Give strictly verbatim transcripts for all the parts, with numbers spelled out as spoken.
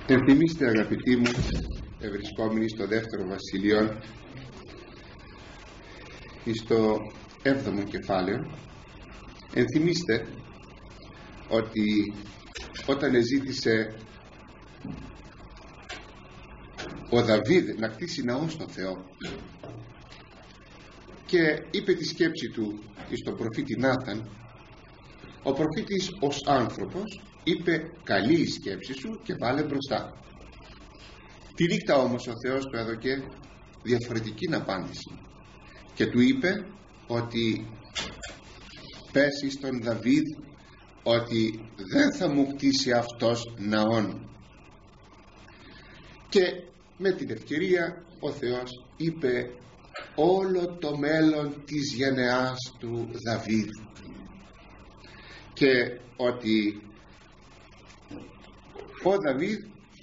Ενθυμίστε, αγαπητοί μου, ευρισκόμενοι στο δεύτερο βασιλείο, στο έβδομο κεφάλαιο, ενθυμίστε ότι όταν εζήτησε ο Δαβίδ να κτίσει ναό στο Θεό και είπε τη σκέψη του στον προφήτη Νάθαν, ο προφήτης ως άνθρωπος είπε καλή η σκέψη σου και βάλε μπροστά. Τη νύχτα όμως ο Θεός του έδωκε διαφορετική απάντηση και του είπε ότι πέσει στον Δαβίδ ότι δεν θα μου κτίσει αυτός ναόν. Και με την ευκαιρία ο Θεός είπε όλο το μέλλον της γενεάς του Δαβίδ και ότι ο Δαβίδ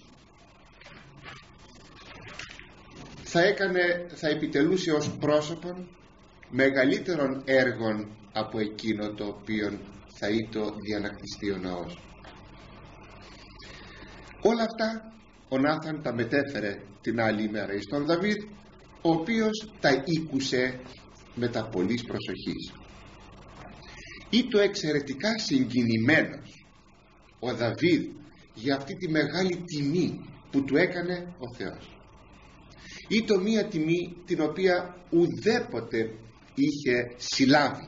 θα έκανε, θα επιτελούσε ως πρόσωπον μεγαλύτερων έργων από εκείνο το οποίο θα ήτο διανακτιστεί ο ναός. Όλα αυτά ο Νάθαν τα μετέφερε την άλλη ημέρα εις τον Δαβίδ, ο οποίος τα ήκουσε με τα πολλής προσοχής. Ήτο εξαιρετικά συγκινημένος ο Δαβίδ για αυτή τη μεγάλη τιμή που του έκανε ο Θεός. Ήτο μία τιμή την οποία ουδέποτε είχε συλλάβει,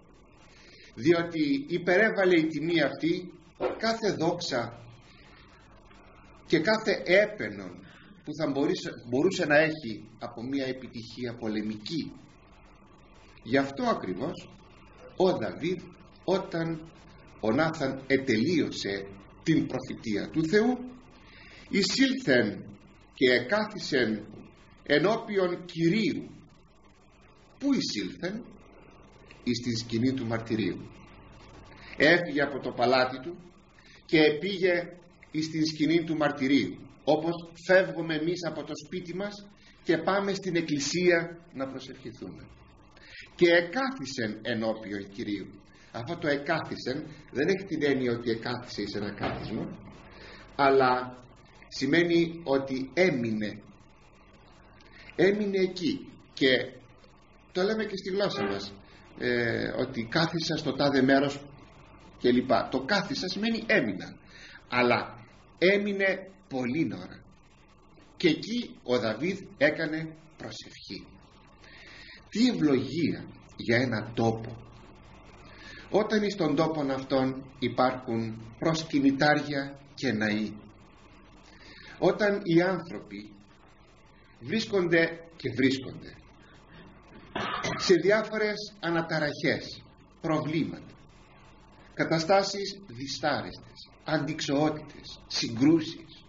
διότι υπερέβαλε η τιμή αυτή κάθε δόξα και κάθε έπαινον που θα μπορούσε, μπορούσε να έχει από μία επιτυχία πολεμική. Γι' αυτό ακριβώς ο Δαβίδ, όταν ο Νάθαν ετελείωσε την προφητεία του Θεού, εισήλθεν και εκάθισεν ενώπιον Κυρίου. Πού εισήλθεν? Εις την σκηνή του μαρτυρίου. Έφυγε από το παλάτι του και πήγε εις την σκηνή του μαρτυρίου, όπως φεύγουμε εμείς από το σπίτι μας και πάμε στην εκκλησία να προσευχηθούμε. Και εκάθισεν ενώπιον Κυρίου. Αυτό το εκάθισεν δεν έχει την έννοια ότι εκάθισε εις ένα κάθισμα, αλλά σημαίνει ότι έμεινε έμεινε εκεί. Και το λέμε και στη γλώσσα μας, ε, ότι κάθισα στο τάδε μέρος και λοιπά. Το κάθισα σημαίνει έμεινα, αλλά έμεινε πολλή ώρα και εκεί ο Δαβίδ έκανε προσευχή. Τι ευλογία για ένα τόπο, όταν στον τόπον αυτόν υπάρχουν προσκυνητάρια και ναοί, όταν οι άνθρωποι βρίσκονται και βρίσκονται σε διάφορες αναταραχές, προβλήματα, καταστάσεις δυστάρεστες, αντιξοότητες, συγκρούσεις,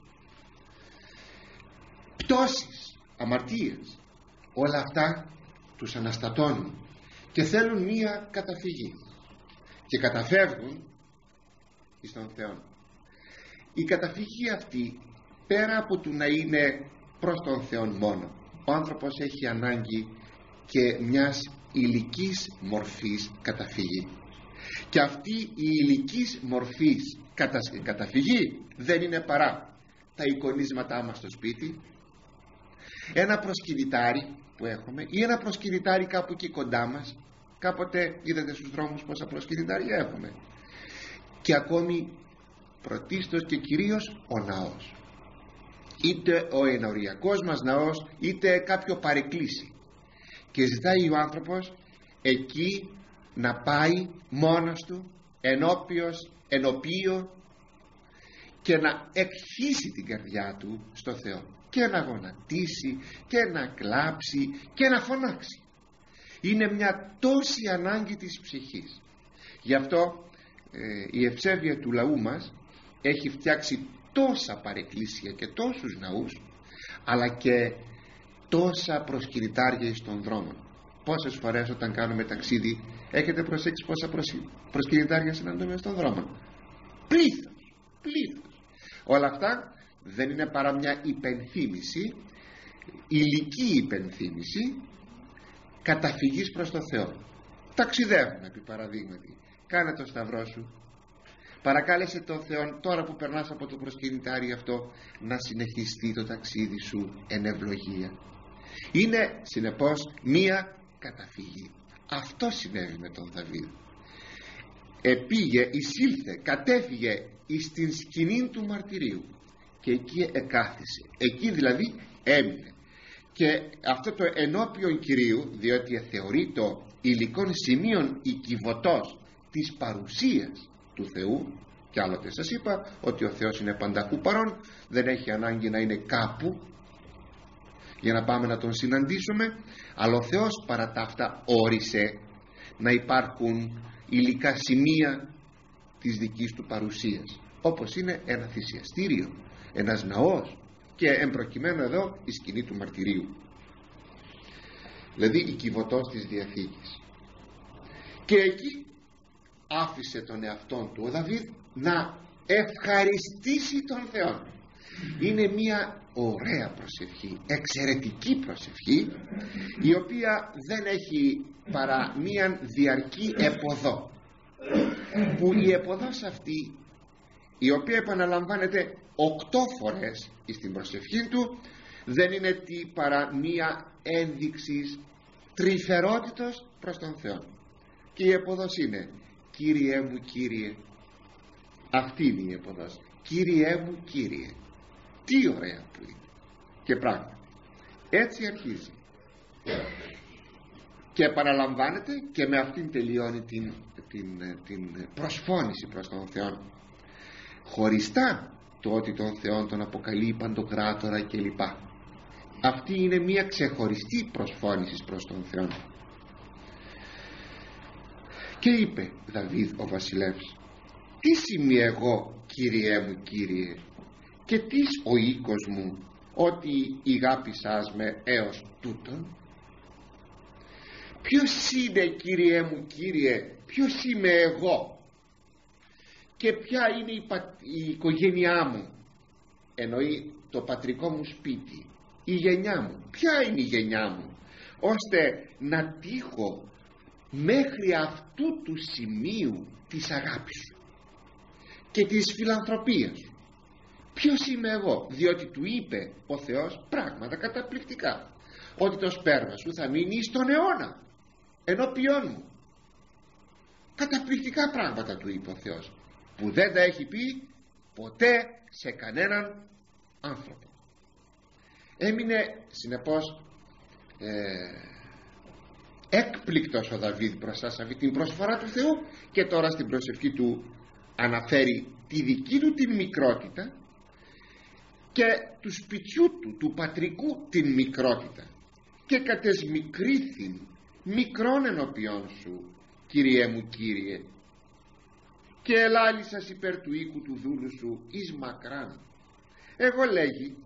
πτώσεις, αμαρτίες, όλα αυτά τους αναστατώνουν και θέλουν μία καταφυγή και καταφεύγουν εις τον Θεό. Η καταφυγή αυτή, πέρα από του να είναι προς τον Θεό μόνο, ο άνθρωπος έχει ανάγκη και μιας υλικής μορφής καταφυγή, και αυτή η υλικής μορφής κατα... καταφυγή δεν είναι παρά τα εικονίσματά μας στο σπίτι, ένα προσκυνητάρι που έχουμε ή ένα προσκυνητάρι κάπου εκεί κοντά μας. Κάποτε είδατε στους δρόμους πόσα προσκυνητάρια έχουμε. Και ακόμη πρωτίστως και κυρίως ο ναός, είτε ο ενοριακός μας ναός είτε κάποιο παρεκκλήσι, και ζητάει ο άνθρωπος εκεί να πάει μόνος του ενώπιος, ενωπίο, και να εκχύσει την καρδιά του στο Θεό και να γονατίσει και να κλάψει και να φωνάξει. Είναι μια τόση ανάγκη της ψυχής. Γι' αυτό ε, η ευσέβεια του λαού μας έχει φτιάξει τόσα παρεκκλήσια και τόσους ναούς, αλλά και τόσα προσκυνητάρια εις των δρόμων. Πόσες φορές όταν κάνουμε ταξίδι έχετε προσέξει πόσα προσκυνητάρια συναντούμε στον δρόμο? Πλήθος, πλήθος. Όλα αυτά δεν είναι παρά μια υπενθύμηση, υλική υπενθύμηση καταφυγής προς το Θεό. Ταξιδεύουμε επί παραδείγματι, κάνε το σταυρό σου, παρακάλεσε τον Θεό τώρα που περνάς από το προσκυνητάρι αυτό να συνεχιστεί το ταξίδι σου εν ευλογία. Είναι συνεπώς μία καταφυγή. Αυτό συνέβη με τον Δαβίδ. Επήγε, εισήλθε, κατέφυγε εις την σκηνή του μαρτυρίου και εκεί εκάθισε, εκεί δηλαδή έμεινε. Και αυτό το ενώπιον Κυρίου, διότι θεωρεί το υλικών σημείων οικειβωτός της παρουσίας του Θεού, και άλλοτε σας είπα ότι ο Θεός είναι πανταχού παρόν, δεν έχει ανάγκη να είναι κάπου για να πάμε να τον συναντήσουμε, αλλά ο Θεός παρά τα αυτά όρισε να υπάρχουν υλικά σημεία της δικής του παρουσίας, όπως είναι ένα θυσιαστήριο, ένας ναός και εμπροκειμένου εδώ η σκηνή του μαρτυρίου, δηλαδή η κυβωτός της Διαθήκης. Και εκεί άφησε τον εαυτόν του ο Δαβίδ να ευχαριστήσει τον Θεό. Είναι μια ωραία προσευχή, εξαιρετική προσευχή, η οποία δεν έχει παρά μια διαρκή επωδό, που η επωδός αυτή, η οποία επαναλαμβάνεται οκτώ φορές στην προσευχή του, δεν είναι τι παρά μία ένδειξη τρυφερότητος προς τον Θεό. Και η επωδός είναι Κύριέ μου Κύριε. Αυτή είναι η επωδός, Κύριέ μου Κύριε. Τι ωραία που είναι. Και πράγμα έτσι αρχίζει και επαναλαμβάνεται, και με αυτήν τελειώνει την, την, την προσφώνηση προς τον Θεό, χωριστά το ότι τον Θεό τον αποκαλεί παντοκράτορα κλπ. Αυτή είναι μια ξεχωριστή προσφώνηση προς τον Θεό. Και είπε Δαβίδ ο βασιλεύς, τι σημεί εγώ Κύριέ μου Κύριε, και τις ο οίκος μου, ότι ηγάπησάς με έως τούτον? Ποιος είναι Κύριέ μου Κύριε, ποιος είμαι εγώ και ποια είναι η, πα... η οικογένειά μου, εννοεί το πατρικό μου σπίτι, η γενιά μου, ποια είναι η γενιά μου, ώστε να τύχω μέχρι αυτού του σημείου της αγάπης σου και της φιλανθρωπίας σου. Ποιος είμαι εγώ? Διότι του είπε ο Θεός πράγματα καταπληκτικά, ότι το σπέρμα σου θα μείνει στον αιώνα ενώπιόν μου. Καταπληκτικά πράγματα του είπε ο Θεός, που δεν τα έχει πει ποτέ σε κανέναν άνθρωπο. Έμεινε συνεπώς ε, έκπληκτος ο Δαβίδ μπροστά σε αυτή την προσφορά του Θεού, και τώρα στην προσευχή του αναφέρει τη δική του την μικρότητα και του σπιτιού του, του πατρικού την μικρότητα, και κατεσμικρήθην μικρόν ενώπιον σου Κύριέ μου Κύριε, και ελάλησας υπέρ του οίκου του δούλου σου εις μακράν. Εγώ, λέγει,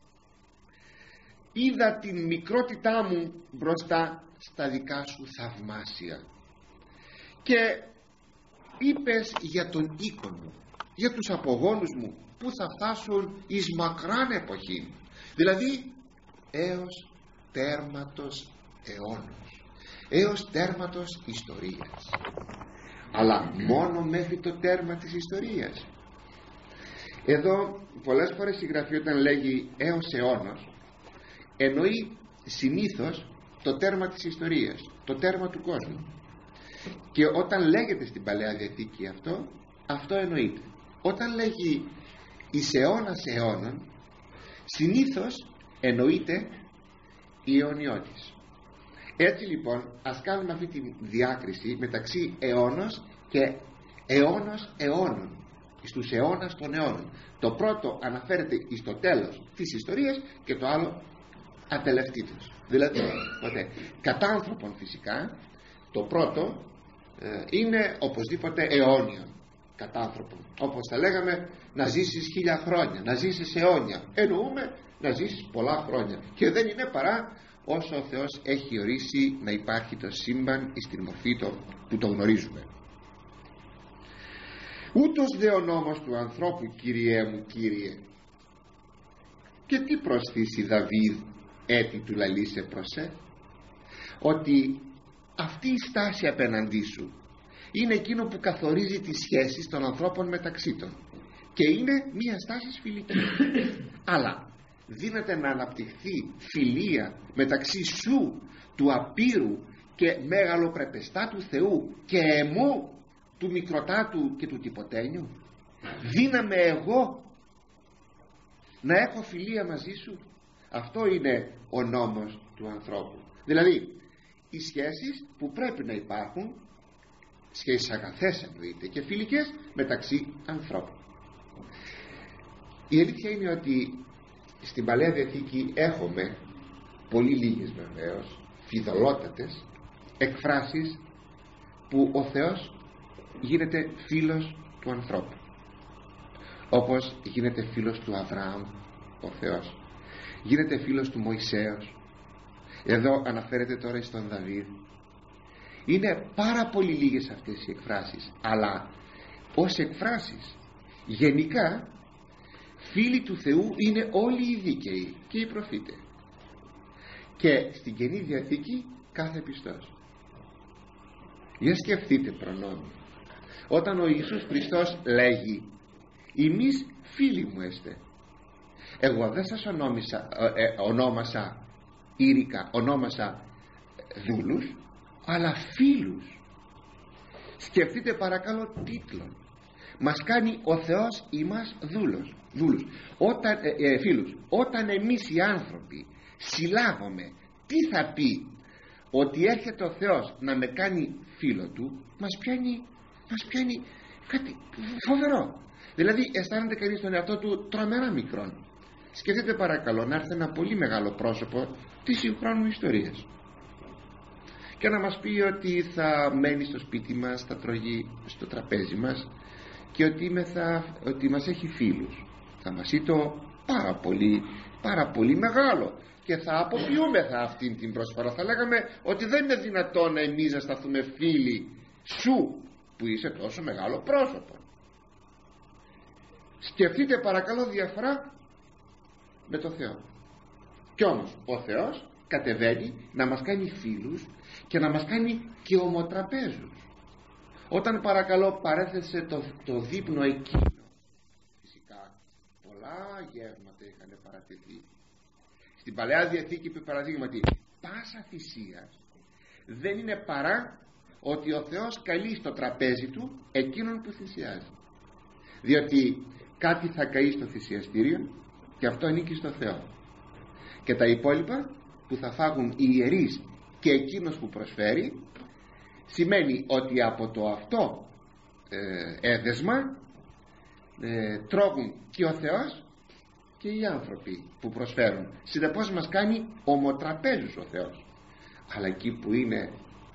είδα την μικρότητά μου μπροστά στα δικά σου θαυμάσια, και είπες για τον οίκο μου, για τους απογόνους μου που θα φτάσουν εις μακράν εποχή, δηλαδή έως τέρματος αιώνος, έως τέρματος ιστορίας. Αλλά μόνο μέχρι το τέρμα της ιστορίας. Εδώ πολλές φορές η Γραφή όταν λέγει έως αιώνος, εννοεί συνήθως το τέρμα της ιστορίας, το τέρμα του κόσμου. Και όταν λέγεται στην Παλαιά Διαθήκη αυτό, αυτό εννοείται. Όταν λέγει εις αιώνας αιώνων, συνήθως εννοείται η αιωνιώτης. Έτσι λοιπόν ας κάνουμε αυτή τη διάκριση μεταξύ αιώνος και αιώνος αιώνων, στους αιώνας των αιώνων. Το πρώτο αναφέρεται στο τέλος της ιστορίας και το άλλο ατελευτήτως, δηλαδή ποτέ. Κατά άνθρωπον φυσικά το πρώτο ε, είναι οπωσδήποτε αιώνιο κατά άνθρωπον, όπως θα λέγαμε να ζήσεις χίλια χρόνια, να ζήσεις αιώνια, εννοούμε να ζήσεις πολλά χρόνια, και δεν είναι παρά όσο ο Θεός έχει ορίσει να υπάρχει το σύμπαν στην μορφή το, που το γνωρίζουμε. Ούτως δε ο νόμος του ανθρώπου Κύριέ μου Κύριε. Και τι προσθήσει Δαβίδ έτη του λαλήσε προσέ? Ότι αυτή η στάση απέναντί σου είναι εκείνο που καθορίζει τις σχέσεις των ανθρώπων μεταξύ των και είναι μία στάση φιλική. Αλλά δύναται να αναπτυχθεί φιλία μεταξύ σου, του απείρου και μεγαλοπρεπεστάτου Θεού, και εμού, του μικροτάτου και του τυποτένιου? Δύναμαι εγώ να έχω φιλία μαζί σου? Αυτό είναι ο νόμος του ανθρώπου. Δηλαδή οι σχέσεις που πρέπει να υπάρχουν, σχέσεις αγαθές εννοείται και φιλικές, μεταξύ ανθρώπων. Η αλήθεια είναι ότι στην Παλαιά Διαθήκη έχουμε πολύ λίγες βεβαίως φιδωλότατες εκφράσεις που ο Θεός γίνεται φίλος του ανθρώπου, όπως γίνεται φίλος του Αβραάμ ο Θεός, γίνεται φίλος του Μωυσέως. Εδώ αναφέρεται τώρα στον Δαβίδ. Είναι πάρα πολύ λίγες αυτές οι εκφράσεις, αλλά ως εκφράσεις γενικά φίλοι του Θεού είναι όλοι οι δίκαιοι και οι προφήτες, και στην Καινή Διαθήκη κάθε πιστός. Για σκεφτείτε προνόμιο, όταν ο Ιησούς Χριστός λέγει «Εμείς φίλοι μου έστε, εγώ δεν σας ονόμησα, ε, ε, ονόμασα ήρικα, ονόμασα δούλους, αλλά φίλους». Σκεφτείτε παρακαλώ τίτλον. Μας κάνει ο Θεός ημάς δούλους, δούλους. Όταν, ε, ε, φίλους. Όταν εμείς οι άνθρωποι συλλάβουμε τι θα πει ότι έρχεται ο Θεός να με κάνει φίλο του, μας πιάνει, μας πιάνει κάτι φοβερό. Δηλαδή αισθάνεται κανείς τον εαυτό του τρομερά μικρόν. Σκεφτείτε παρακαλώ να έρθει ένα πολύ μεγάλο πρόσωπο της συγχρόνου ιστορίας και να μας πει ότι θα μένει στο σπίτι μας, θα τρώγει στο τραπέζι μας και ότι, μεθα, ότι μας έχει φίλους. Θα μας πει το πάρα πολύ, πάρα πολύ μεγάλο και θα αποποιούμεθα αυτήν την προσφορά. Θα λέγαμε ότι δεν είναι δυνατόν εμείς να σταθούμε φίλοι σου που είσαι τόσο μεγάλο πρόσωπο. Σκεφτείτε παρακαλώ διαφορά με το Θεό. Κι όμως ο Θεός κατεβαίνει να μας κάνει φίλους και να μας κάνει και ομοτραπέζους. Όταν παρακαλώ παρέθεσε το, το δείπνο εκείνο, φυσικά πολλά γεύματα είχαν παρατεθεί. Στην Παλαιά Διαθήκη παραδείγματι πάσα θυσίας δεν είναι παρά ότι ο Θεός καλεί στο τραπέζι του εκείνον που θυσιάζει, διότι κάτι θα καεί στο θυσιαστήριο και αυτό ανήκει στο Θεό, και τα υπόλοιπα που θα φάγουν οι ιερείς και εκείνος που προσφέρει, σημαίνει ότι από το αυτό ε, έδεσμα ε, τρώγουν και ο Θεός και οι άνθρωποι που προσφέρουν. Συνεπώς μας κάνει ομοτραπέζους ο Θεός. Αλλά εκεί που είναι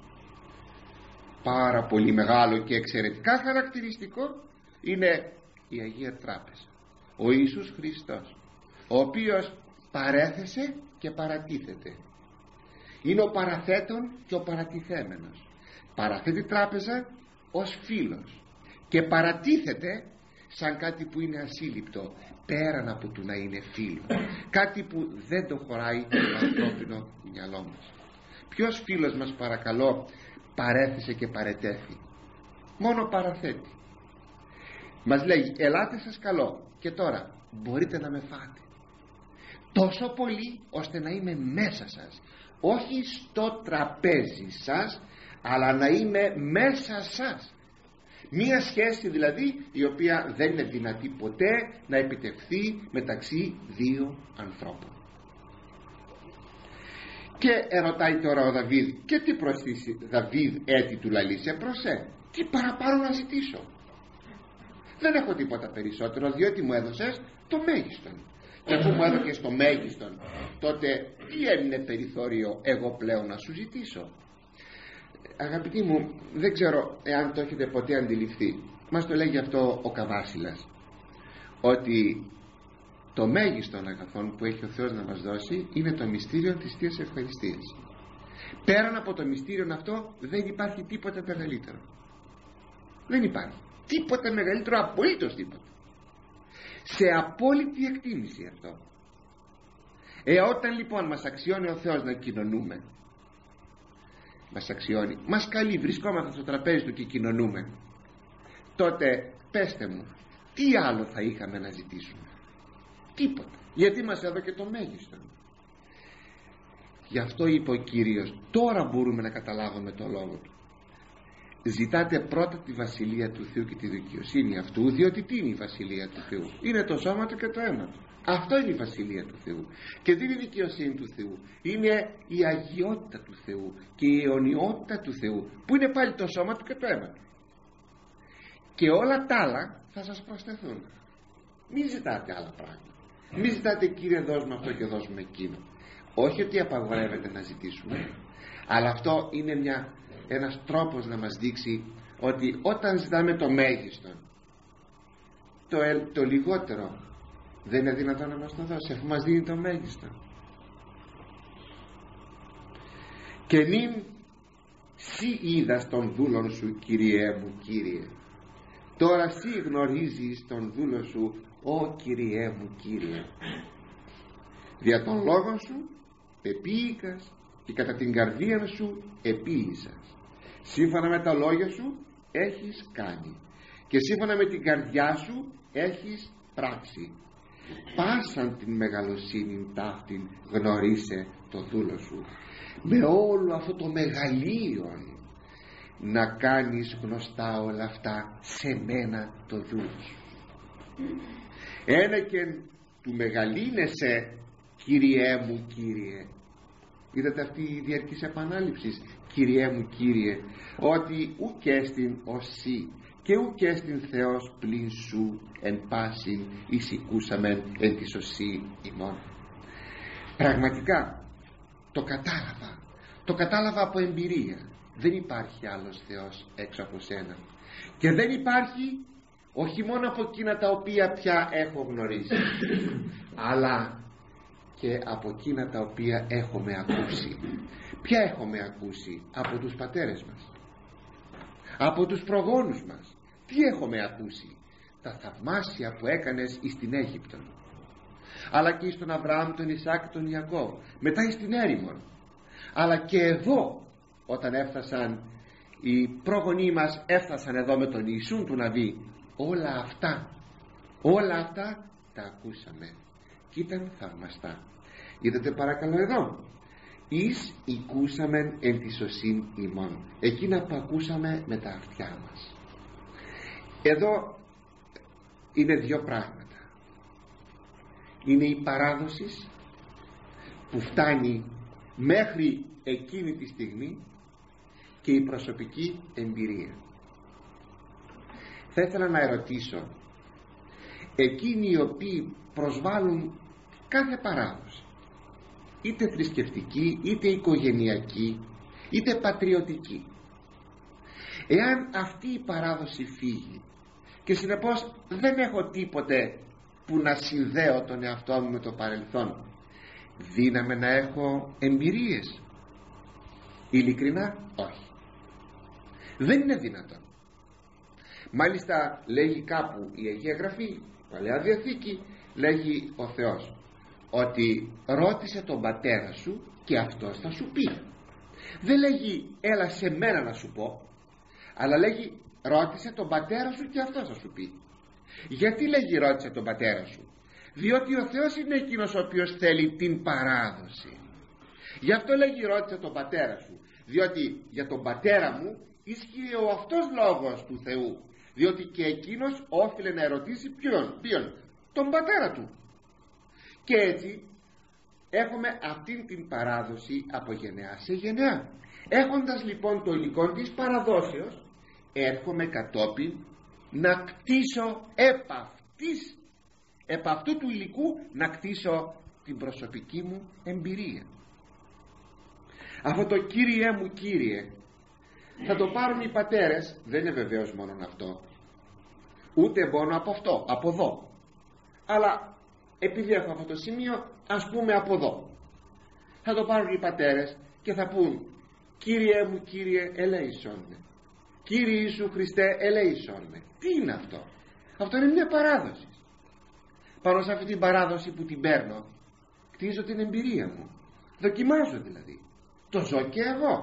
πάρα πολύ μεγάλο και εξαιρετικά χαρακτηριστικό είναι η Αγία Τράπεζα, ο Ιησούς Χριστός, ο οποίος παρέθεσε και παρατίθεται. Είναι ο παραθέτων και ο παρατιθέμενος. Παραθέτει τράπεζα ως φίλος και παρατίθεται σαν κάτι που είναι ασύλληπτο, πέραν από του να είναι φίλο, κάτι που δεν το χωράει το ανθρώπινο μυαλό μας. Ποιος φίλος μας παρακαλώ παρέθεσε και παρετέθη? Μόνο παραθέτει. Μας λέει ελάτε σας καλώ και τώρα μπορείτε να με φάτε, τόσο πολύ ώστε να είμαι μέσα σας, όχι στο τραπέζι σας, αλλά να είμαι μέσα σας. Μία σχέση δηλαδή η οποία δεν είναι δυνατή ποτέ να επιτευχθεί μεταξύ δύο ανθρώπων. Και ερωτάει τώρα ο Δαβίδ, και τι προσθήσει Δαβίδ έτη του λαλήσε, προσέ, τι παραπάνω να ζητήσω? Δεν έχω τίποτα περισσότερο, διότι μου έδωσες το μέγιστον, και αφού μου έδωσες το μέγιστον, τότε τι έμεινε περιθώριο εγώ πλέον να σου ζητήσω? Αγαπητοί μου, δεν ξέρω εάν το έχετε ποτέ αντιληφθεί, μας το λέγει αυτό ο Καβάσιλας, ότι το μέγιστον αγαθόν που έχει ο Θεός να μας δώσει είναι το μυστήριο της Θείας Ευχαριστίας. Πέραν από το μυστήριο αυτό δεν υπάρχει τίποτα μεγαλύτερο. Δεν υπάρχει τίποτα μεγαλύτερο, απολύτως τίποτα. Σε απόλυτη εκτίμηση αυτό. Ε, όταν λοιπόν μας αξιώνει ο Θεός να κοινωνούμε, μας αξιώνει, μας καλεί, βρισκόμαστε στο τραπέζι του και κοινωνούμε, τότε πέστε μου, τι άλλο θα είχαμε να ζητήσουμε? Τίποτα, γιατί μας έδωκε το μέγιστο. Γι' αυτό είπε ο Κύριος, τώρα μπορούμε να καταλάβουμε το λόγο του. Ζητάτε πρώτα τη βασιλεία του Θεού και τη δικαιοσύνη αυτού, διότι τι είναι η βασιλεία του Θεού? Είναι το σώμα του και το αίμα του. Αυτό είναι η βασιλεία του Θεού. Και δεν είναι η δικαιοσύνη του Θεού, είναι η αγιότητα του Θεού και η αιωνιότητα του Θεού, που είναι πάλι το σώμα του και το αίμα του. Και όλα τα άλλα θα σας προσθεθούν. Μην ζητάτε άλλα πράγματα. Μην ζητάτε, Κύριε, δώσ' με αυτό και δώσ' με εκείνο. Όχι ότι απαγορεύεται να ζητήσουμε, αλλά αυτό είναι μια, ένας τρόπος να μας δείξει ότι όταν ζητάμε το μέγιστο, το, το λιγότερο δεν είναι δυνατόν να μας το δώσει, αφού μας δίνει το μέγιστο. Και νυν σύ είδας τον δούλον σου, Κύριέ μου, Κύριε. Τώρα σύ γνωρίζεις τον δούλο σου, «Ω Κύριέ μου, Κύριε». Δια των λόγων σου επίηκας και κατά την καρδία σου επίησας. Σύμφωνα με τα λόγια σου έχεις κάνει και σύμφωνα με την καρδιά σου έχεις πράξει. Πάσαν την μεγαλοσύνη ταύτην γνωρίσε το δούλο σου. Με όλο αυτό το μεγαλείο να κάνεις γνωστά όλα αυτά σε μένα το δούλο σου. Ένεκεν του μεγαλύνεσαι, Κύριέ μου, Κύριε. Είδατε αυτή η διαρκής επανάληψη, Κύριέ μου, Κύριε, ότι ουκ έστιν οσί και ουκ έστιν Θεός πλην σου εν πάσιν εισηκούσαμεν εν τη σωσή ημών. Πραγματικά το κατάλαβα, το κατάλαβα από εμπειρία. Δεν υπάρχει άλλος Θεός έξω από σένα, και δεν υπάρχει όχι μόνο από εκείνα τα οποία πια έχω γνωρίσει, αλλά και από εκείνα τα οποία έχουμε ακούσει. Ποια έχουμε ακούσει? Από τους πατέρες μας, από τους προγόνους μας. Τι έχουμε ακούσει? Τα θαυμάσια που έκανες εις την Αίγυπτο, αλλά και εις τον Αβραάμ, τον Ισάκ, τον Ιακώβ, μετά εις την έρημον, αλλά και εδώ όταν έφτασαν οι πρόγονοί μας, έφτασαν εδώ με τον Ιησούν του Ναβί. Όλα αυτά, όλα αυτά τα ακούσαμε και ήταν θαυμαστά. Είδατε παρακαλώ εδώ, εις οικούσαμεν εν τη σωσήν ημών, εκείνα που ακούσαμε με τα αυτιά μας. Εδώ είναι δύο πράγματα. Είναι η παράδοση που φτάνει μέχρι εκείνη τη στιγμή και η προσωπική εμπειρία. Θα ήθελα να ερωτήσω εκείνοι οι οποίοι προσβάλλουν κάθε παράδοση, είτε θρησκευτική, είτε οικογενειακή, είτε πατριωτική, εάν αυτή η παράδοση φύγει και συνεπώς δεν έχω τίποτε που να συνδέω τον εαυτό μου με το παρελθόν, δύναμαι να έχω εμπειρίες? Ειλικρινά όχι, δεν είναι δυνατόν. Μάλιστα λέγει κάπου η Αγία Γραφή, η Παλαιά Διαθήκη, λέγει ο Θεός ότι ρώτησε τον πατέρα σου και αυτός θα σου πει. Δεν λέγει έλα σε μένα να σου πω, αλλά λέγει ρώτησε τον πατέρα σου και αυτός θα σου πει. Γιατί λέγει ρώτησε τον πατέρα σου? Διότι ο Θεός είναι εκείνος ο οποίος θέλει την παράδοση. Γι' αυτό λέγει ρώτησε τον πατέρα σου, διότι για τον πατέρα μου ίσχυε ο αυτός λόγος του Θεού, διότι και εκείνος όφιλε να ερωτήσει ποιον, ποιον, τον πατέρα του. Και έτσι έχουμε αυτήν την παράδοση από γενεά σε γενεά. Έχοντας λοιπόν το υλικό της παραδόσεως, έρχομαι κατόπιν να κτίσω επ' αυτής, επ' αυτού του υλικού να κτίσω την προσωπική μου εμπειρία. Αυτό το Κύριέ μου, Κύριε θα το πάρουν οι πατέρες, δεν είναι βεβαίως μόνο αυτό, ούτε μόνο από αυτό, από εδώ, αλλά επειδή έχω αυτό το σημείο, ας πούμε από εδώ, θα το πάρουν οι πατέρες και θα πούν Κύριέ μου, Κύριε ελέησόν με, Κύριε Ιησού Χριστέ ελέησόν με. Τι είναι αυτό? Αυτό είναι μια παράδοση. Πάνω σε αυτή την παράδοση που την παίρνω, κτίζω την εμπειρία μου, δοκιμάζω δηλαδή, το ζω και εγώ,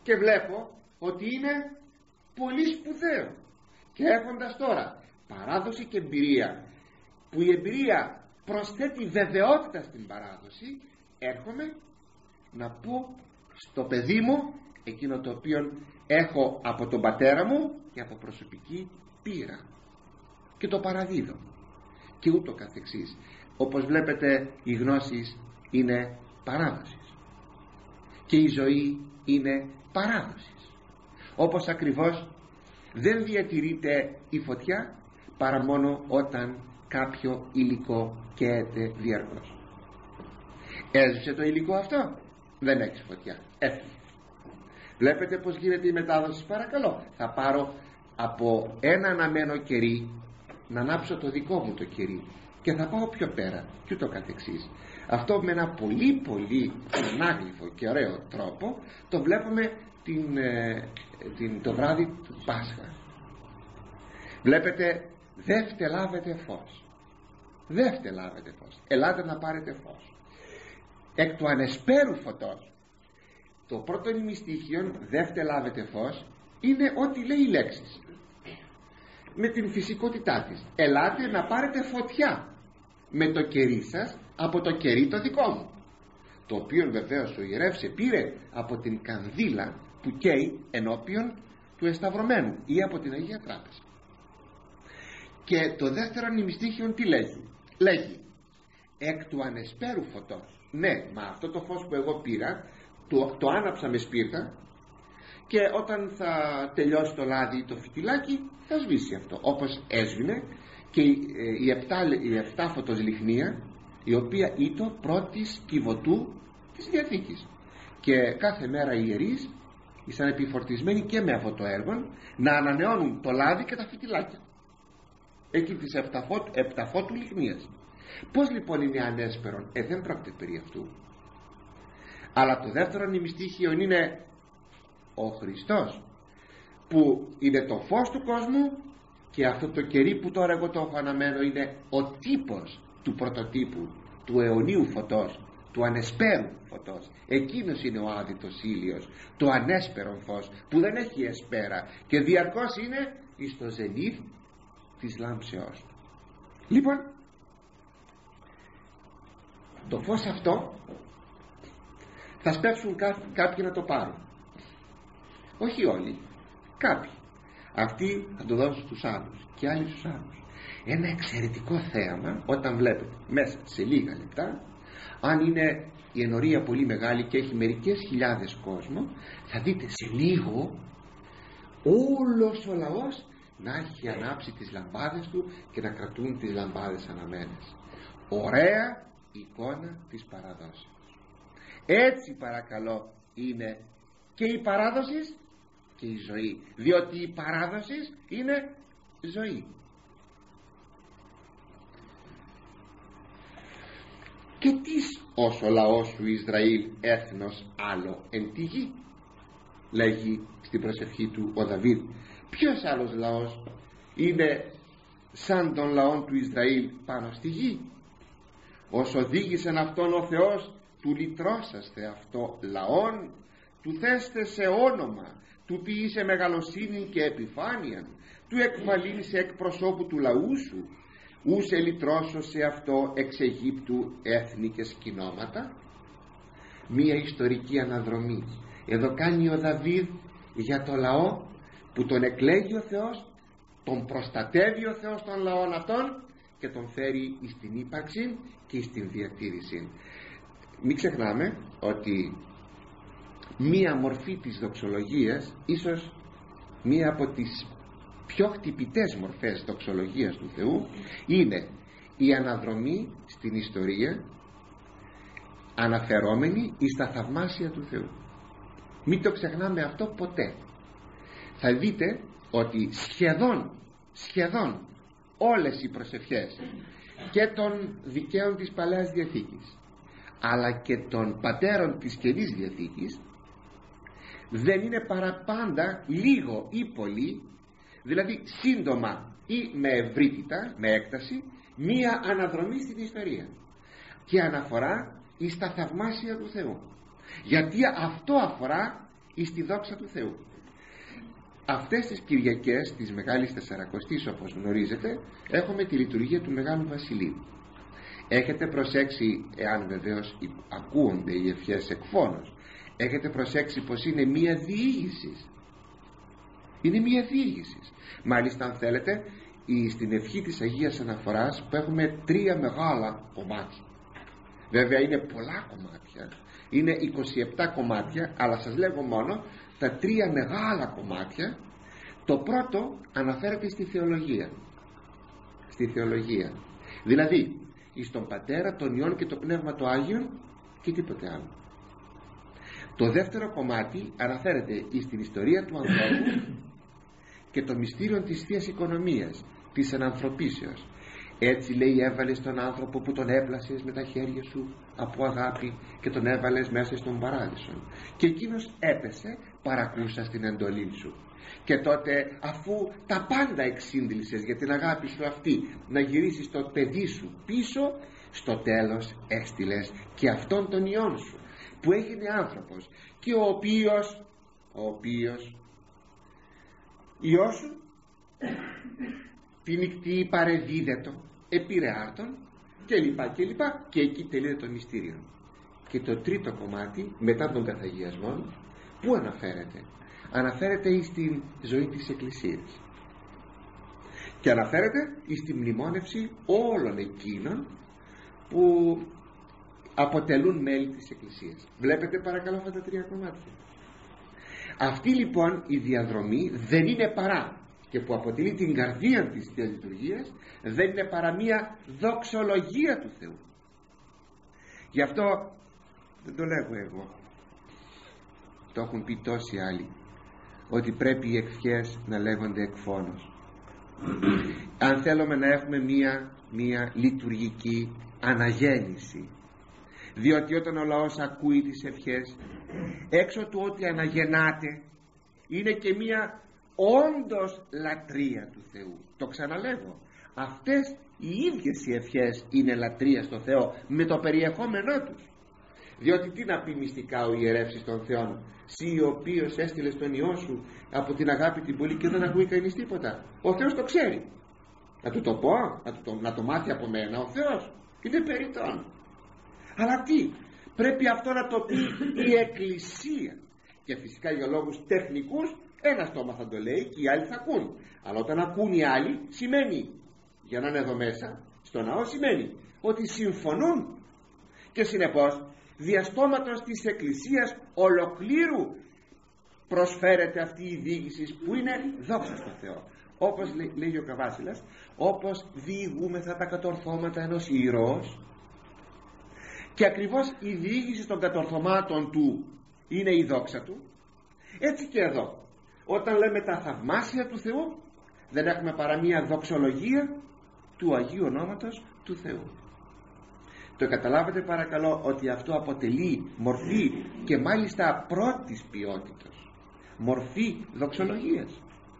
και βλέπω ότι είναι πολύ σπουδαίο. Και έχοντας τώρα παράδοση και εμπειρία, που η εμπειρία προσθέτει βεβαιότητα στην παράδοση, έρχομαι να πω στο παιδί μου εκείνο το οποίο έχω από τον πατέρα μου και από προσωπική πείρα, και το παραδίδω, και ούτω καθεξής. Όπως βλέπετε, οι γνώσεις είναι παράδοσης και η ζωή είναι παράδοσης. Όπως ακριβώς δεν διατηρείται η φωτιά παρά μόνο όταν κάποιο υλικό καίεται διαρκώς. Έζησε το υλικό αυτό, δεν έχει φωτιά, έφυγε. Βλέπετε πως γίνεται η μετάδοση? Παρακαλώ, θα πάρω από ένα αναμένο κερί να ανάψω το δικό μου το κερί και θα πάω πιο πέρα και ούτω καθεξής. Αυτό με ένα πολύ πολύ ανάγλυφο και ωραίο τρόπο το βλέπουμε την, την, το βράδυ του Πάσχα. Βλέπετε, δε φτελάβετε φως, δε φτελάβετε φως, ελάτε να πάρετε φως. Εκ του ανεσπέρου φωτός, το πρώτο ημιστίχιο, δε φτελάβετε φως, είναι ό,τι λέει οι λέξεις με την φυσικότητά της. Ελάτε να πάρετε φωτιά με το κερί σας από το κερί το δικό μου, το οποίο βεβαίως ο ιερεύς πήρε από την κανδύλα που καίει ενώπιον του εσταυρωμένου ή από την Αγία Τράπεζα. Και το δεύτερο ημιστίχιο τι λέγει? Λέγει εκ του ανεσπέρου φωτός. Ναι, μα αυτό το φως που εγώ πήρα το, το άναψα με σπίρτα, και όταν θα τελειώσει το λάδι το φυτιλάκι θα σβήσει αυτό, όπως έσβηνε και η, η, επτά, η επτά φωτος λιχνία, η οποία ήτο πρώτης κυβωτού της Διαθήκης, και κάθε μέρα οι ιερείς ήσαν επιφορτισμένοι και με αυτό το έργο να ανανεώνουν το λάδι και τα φυτιλάκια εκεί της επταφώτου λιχνίας. Πως λοιπόν είναι ανέσπερον? Ε, δεν πρόκειται περί αυτού. Αλλά το δεύτερο ημιστίχιο είναι ο Χριστός, που είναι το φως του κόσμου, και αυτό το κερί που τώρα εγώ το έχω αναμένο είναι ο τύπος του πρωτοτύπου του αιωνίου φωτός, του ανεσπέρου φωτός. Εκείνος είναι ο άδυτος ήλιος, το ανέσπερον φως που δεν έχει εσπέρα και διαρκώς είναι εις το ζενήθ της λάμψεώς του. Λοιπόν, το φως αυτό θα σπεύσουν κά, κάποιοι να το πάρουν, όχι όλοι, κάποιοι. Αυτοί θα το δώσουν στους άλλους και άλλοι στους άλλους. Ένα εξαιρετικό θέαμα όταν βλέπετε μέσα σε λίγα λεπτά, αν είναι η ενορία πολύ μεγάλη και έχει μερικές χιλιάδες κόσμο, θα δείτε σε λίγο όλος ο λαός να έχει ανάψει τις λαμπάδες του και να κρατούν τις λαμπάδες αναμένες. Ωραία εικόνα της παραδόσεως. Έτσι παρακαλώ είναι και η παράδοση και η ζωή, διότι η παράδοση είναι ζωή. Και τις ως ο λαός σου Ισραήλ έθνος άλλο εν τη γη, λέγει στην προσευχή του ο Δαβίδ. Ποιος άλλος λαός είναι σαν τον λαόν του Ισραήλ πάνω στη γη? Ως οδήγησεν αυτόν ο Θεός, του λυτρώσαστε αυτό λαόν, του θέστε σε όνομα, του ποιήσε μεγαλοσύνη και επιφάνεια, του εκβαλύνει εκπροσώπου του λαού σου, ούσε λυτρώσω σε αυτό εξ Αιγύπτου έθνη και σκηνώματα. Μία ιστορική αναδρομή εδώ κάνει ο Δαβίδ για το λαό που τον εκλέγει ο Θεός, τον προστατεύει ο Θεός των λαών αυτών και τον φέρει στην ύπαρξη και στην διατήρηση. Μην ξεχνάμε ότι μία μορφή της δοξολογίας, ίσως μία από τις πιο χτυπητές μορφές δοξολογίας του Θεού, είναι η αναδρομή στην ιστορία αναφερόμενη εις τα θαυμάσια του Θεού. Μην το ξεχνάμε αυτό ποτέ. Θα δείτε ότι σχεδόν σχεδόν όλες οι προσευχές και των δικαίων της Παλαιάς Διαθήκης αλλά και των πατέρων της Καινής Διαθήκης δεν είναι παραπάντα λίγο ή πολύ, δηλαδή σύντομα ή με ευρύτητα, με έκταση, μία αναδρομή στην ιστορία και αναφορά εις τα θαυμάσια του Θεού, γιατί αυτό αφορά εις τη δόξα του Θεού. Αυτές τις Κυριακές της Μεγάλης Τεσσαρακοστής, όπως γνωρίζετε, έχουμε τη λειτουργία του Μεγάλου Βασιλείου. Έχετε προσέξει, εάν βεβαίως ακούονται οι ευχές εκφώνως, έχετε προσέξει πως είναι μία διήγηση. Είναι μία διήγηση. Μάλιστα, αν θέλετε, στην ευχή της Αγίας Αναφοράς, που έχουμε τρία μεγάλα κομμάτια. Βέβαια είναι πολλά κομμάτια, είναι είκοσι επτά κομμάτια, αλλά σας λέγω μόνο τα τρία μεγάλα κομμάτια. Το πρώτο αναφέρεται στη θεολογία. Στη θεολογία. Δηλαδή εις τον Πατέρα, τον Υιόν και το Πνεύμα το Άγιον και τίποτε άλλο. Το δεύτερο κομμάτι αναφέρεται εις την ιστορία του ανθρώπου και το μυστήριο της Θείας Οικονομίας, της ενανθρωπίσεως. Έτσι λέει, έβαλες τον άνθρωπο που τον έπλασες με τα χέρια σου από αγάπη και τον έβαλες μέσα στον παράδεισο, και εκείνος έπεσε παρακούσα στην εντολή σου. Και τότε, αφού τα πάντα εξήντλησες για την αγάπη σου αυτή, να γυρίσεις το παιδί σου πίσω, στο τέλος έστειλες και αυτόν τον Υιόν σου, που έγινε άνθρωπος, και ο οποίος ο οποίος Υιός σου την νυχτή παρεδίδετο, επηρεάρτον και λοιπά και λοιπά, και εκεί τελείωσε το μυστήριο. Και το τρίτο κομμάτι, μετά τον καθαγιασμό, πού αναφέρεται? Αναφέρεται στην ζωή της Εκκλησίας και αναφέρεται στη μνημόνευση όλων εκείνων που αποτελούν μέλη της Εκκλησίας. Βλέπετε παρακαλώ αυτά τα τρία κομμάτια. Αυτή λοιπόν η διαδρομή δεν είναι παρά, και που αποτελεί την καρδία της Θείας Λειτουργίας, δεν είναι παρά μία δοξολογία του Θεού. Γι' αυτό δεν το λέγω εγώ, το έχουν πει τόσοι άλλοι, ότι πρέπει οι ευχές να λέγονται εκφώνως. Αν θέλουμε να έχουμε μία, μία λειτουργική αναγέννηση, διότι όταν ο λαός ακούει τις ευχές, έξω του ότι αναγεννάται, είναι και μία όντως λατρεία του Θεού. Το ξαναλέγω, αυτές οι ίδιες οι ευχές είναι λατρεία στο Θεό με το περιεχόμενό τους. Διότι τι να πει μυστικά ο ιερεύς των Θεών, σύ ο οποίος έστειλες τον Υιό σου από την αγάπη την πολύ και δεν ακούει κανείς τίποτα? Ο Θεός το ξέρει. Να του το πω, να, του το, να το μάθει από μένα ο Θεός? Είναι περιττόν. Αλλά τι, πρέπει αυτό να το πει η Εκκλησία, και φυσικά για λόγους τεχνικούς ένα στόμα θα το λέει και οι άλλοι θα ακούν. Αλλά όταν ακούν οι άλλοι, σημαίνει, για να είναι εδώ μέσα στο ναό, σημαίνει ότι συμφωνούν, και συνεπώς διαστόματος της Εκκλησίας ολοκλήρου προσφέρεται αυτή η διήγηση που είναι δόξα στο Θεό. Όπως λέει, λέει ο Καβάσιλας, όπως διηγούμεθα τα κατορθώματα ενός ήρωος, και ακριβώς η διήγηση των κατορθωμάτων του είναι η δόξα του, έτσι και εδώ όταν λέμε τα θαυμάσια του Θεού, δεν έχουμε παρά μία δοξολογία του Αγίου Ονόματος του Θεού. Το καταλάβετε παρακαλώ ότι αυτό αποτελεί μορφή, και μάλιστα πρώτης ποιότητας, μορφή δοξολογίας.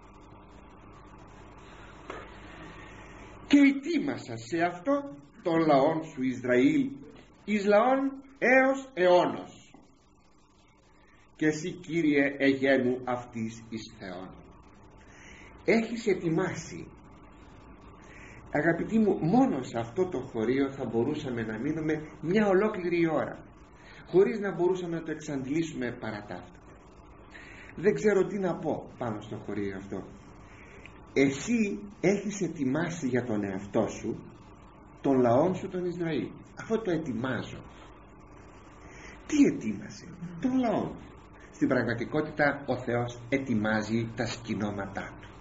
Και ετοίμασα σε αυτό τον λαόν σου Ισραήλ εις λαόν έως αιώνος, και εσύ Κύριε εγένου αυτής εις Θεόν. Έχεις ετοιμάσει. Αγαπητοί μου, μόνο σε αυτό το χωρίο θα μπορούσαμε να μείνουμε μια ολόκληρη ώρα, χωρίς να μπορούσαμε να το εξαντλήσουμε παρά ταύτα. Δεν ξέρω τι να πω πάνω στο χωρίο αυτό. Εσύ έχεις ετοιμάσει για τον εαυτό σου τον λαόν σου τον Ισραήλ. Αυτό το ετοιμάζω. Τι ετοίμασε? Τον λαό. Στην πραγματικότητα ο Θεός ετοιμάζει τα σκηνώματά του,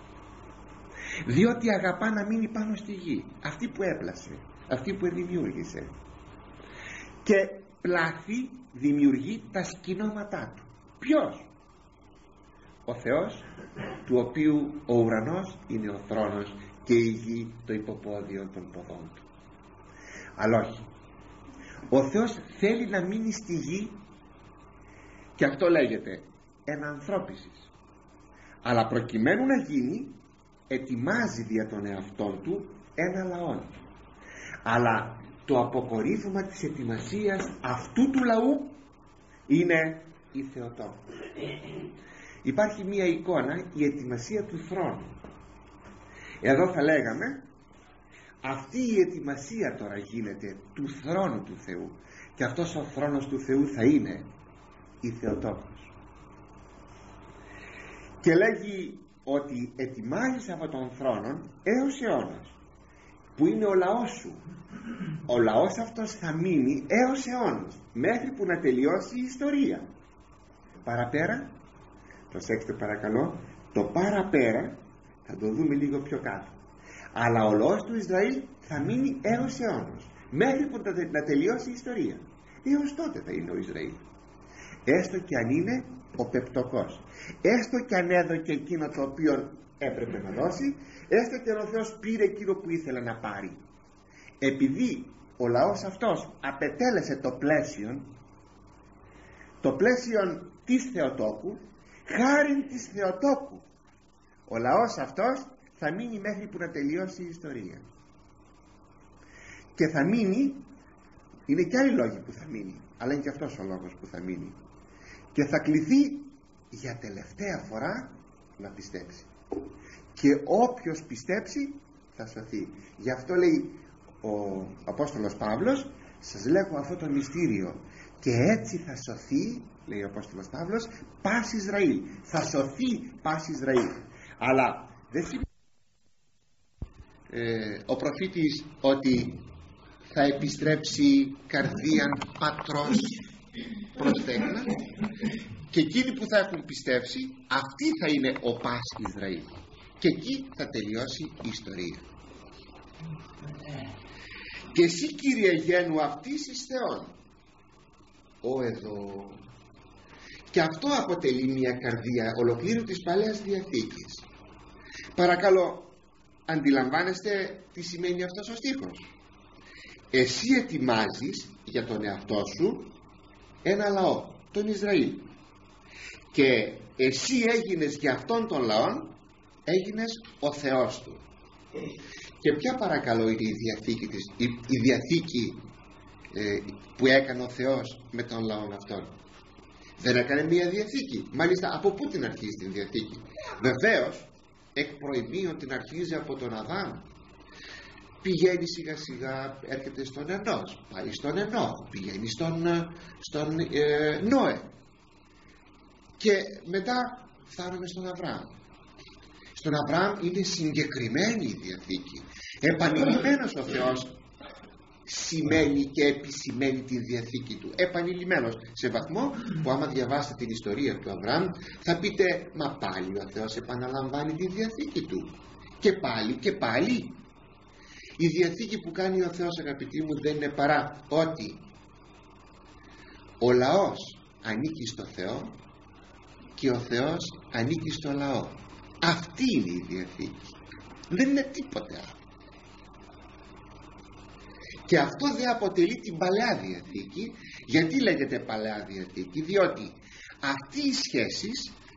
διότι αγαπά να μείνει πάνω στη γη, αυτή που έπλασε, αυτή που δημιούργησε, και πλάθη δημιουργεί τα σκηνώματά του. Ποιος? Ο Θεός, του οποίου ο ουρανός είναι ο θρόνος και η γη το υποπόδιο των ποδών του. Αλλά όχι, ο Θεός θέλει να μείνει στη γη, και αυτό λέγεται ενανθρώπισης. Αλλά προκειμένου να γίνει, ετοιμάζει δια τον εαυτόν του ένα λαό. Αλλά το αποκορύφωμα της ετοιμασίας αυτού του λαού είναι η Θεοτόκος. Υπάρχει μία εικόνα, η ετοιμασία του θρόνου. Εδώ θα λέγαμε αυτή η ετοιμασία τώρα γίνεται του θρόνου του Θεού, και αυτός ο θρόνος του Θεού θα είναι η Θεοτόκος. Και λέγει ότι ετοιμάζεις αυτόν τον θρόνο έως αιώνας, που είναι ο λαός σου. Ο λαός αυτός θα μείνει έως αιώνας, μέχρι που να τελειώσει η ιστορία. Παραπέρα, προσέξτε παρακαλώ, το παραπέρα θα το δούμε λίγο πιο κάτω. Αλλά ο λαός του Ισραήλ θα μείνει έως αιώνας, μέχρι που να τελειώσει η ιστορία. Έως τότε θα είναι ο Ισραήλ, έστω και αν είναι ο πεπτωκός, έστω και αν έδωκε εκείνο το οποίο έπρεπε να δώσει, έστω και αν ο Θεός πήρε εκείνο που ήθελε να πάρει. Επειδή ο λαός αυτός απετέλεσε το πλαίσιο, το πλαίσιο της Θεοτόκου, χάριν της Θεοτόκου, ο λαός αυτός θα μείνει μέχρι που να τελειώσει η ιστορία. Και θα μείνει, είναι και άλλοι λόγοι που θα μείνει, αλλά είναι και αυτός ο λόγος που θα μείνει, και θα κληθεί για τελευταία φορά να πιστέψει, και όποιος πιστέψει θα σωθεί. Γι' αυτό λέει ο Απόστολος Παύλος, σας λέγω αυτό το μυστήριο, και έτσι θα σωθεί, λέει ο Απόστολος Παύλος, πας Ισραήλ. Θα σωθεί πας Ισραήλ. Αλλά δεν σημαίνει ε, ο προφήτης ότι θα επιστρέψει καρδίαν πατρός προς τέκνα, και εκείνοι που θα έχουν πιστέψει, αυτοί θα είναι ο πας Ισραήλ, και εκεί θα τελειώσει η ιστορία. Και εσύ, Κύριε, γένου αυτής εις Θεόν, ο εδώ. Και αυτό αποτελεί μια καρδία ολοκλήρου της Παλαιάς Διαθήκης. Παρακαλώ, αντιλαμβάνεστε τι σημαίνει αυτός ο στίχος? Εσύ ετοιμάζεις για τον εαυτό σου ένα λαό, τον Ισραήλ, και εσύ έγινες για αυτόν τον λαό, έγινες ο Θεός του. Και ποια, παρακαλώ, είναι η διαθήκη, της, η, η διαθήκη ε, που έκανε ο Θεός με τον λαό αυτόν? Δεν έκανε μια διαθήκη. Μάλιστα, από πού την αρχίζει την διαθήκη? Βεβαίως εκ προημίων την αρχίζει από τον Αδάμ. Πηγαίνει σιγά σιγά, έρχεται στον Ενός, πάει στον Ενώ, πηγαίνει στον, στον ε, Νόε, και μετά φτάνουμε στον Αβραάμ. Στον Αβραάμ είναι συγκεκριμένη η διαθήκη. Επανειλημμένος ο Θεός σημαίνει και επισημαίνει τη διαθήκη του, επανειλημμένος, σε βαθμό που άμα διαβάσετε την ιστορία του Αβραάμ θα πείτε, μα πάλι ο Θεός επαναλαμβάνει τη διαθήκη του, και πάλι και πάλι. Η διαθήκη που κάνει ο Θεός, αγαπητοί μου, δεν είναι παρά ότι ο λαός ανήκει στο Θεό και ο Θεός ανήκει στο λαό. Αυτή είναι η διαθήκη, δεν είναι τίποτε άλλο. Και αυτό δεν αποτελεί την Παλαιά Διαθήκη. Γιατί λέγεται Παλαιά Διαθήκη? Διότι αυτή η σχέση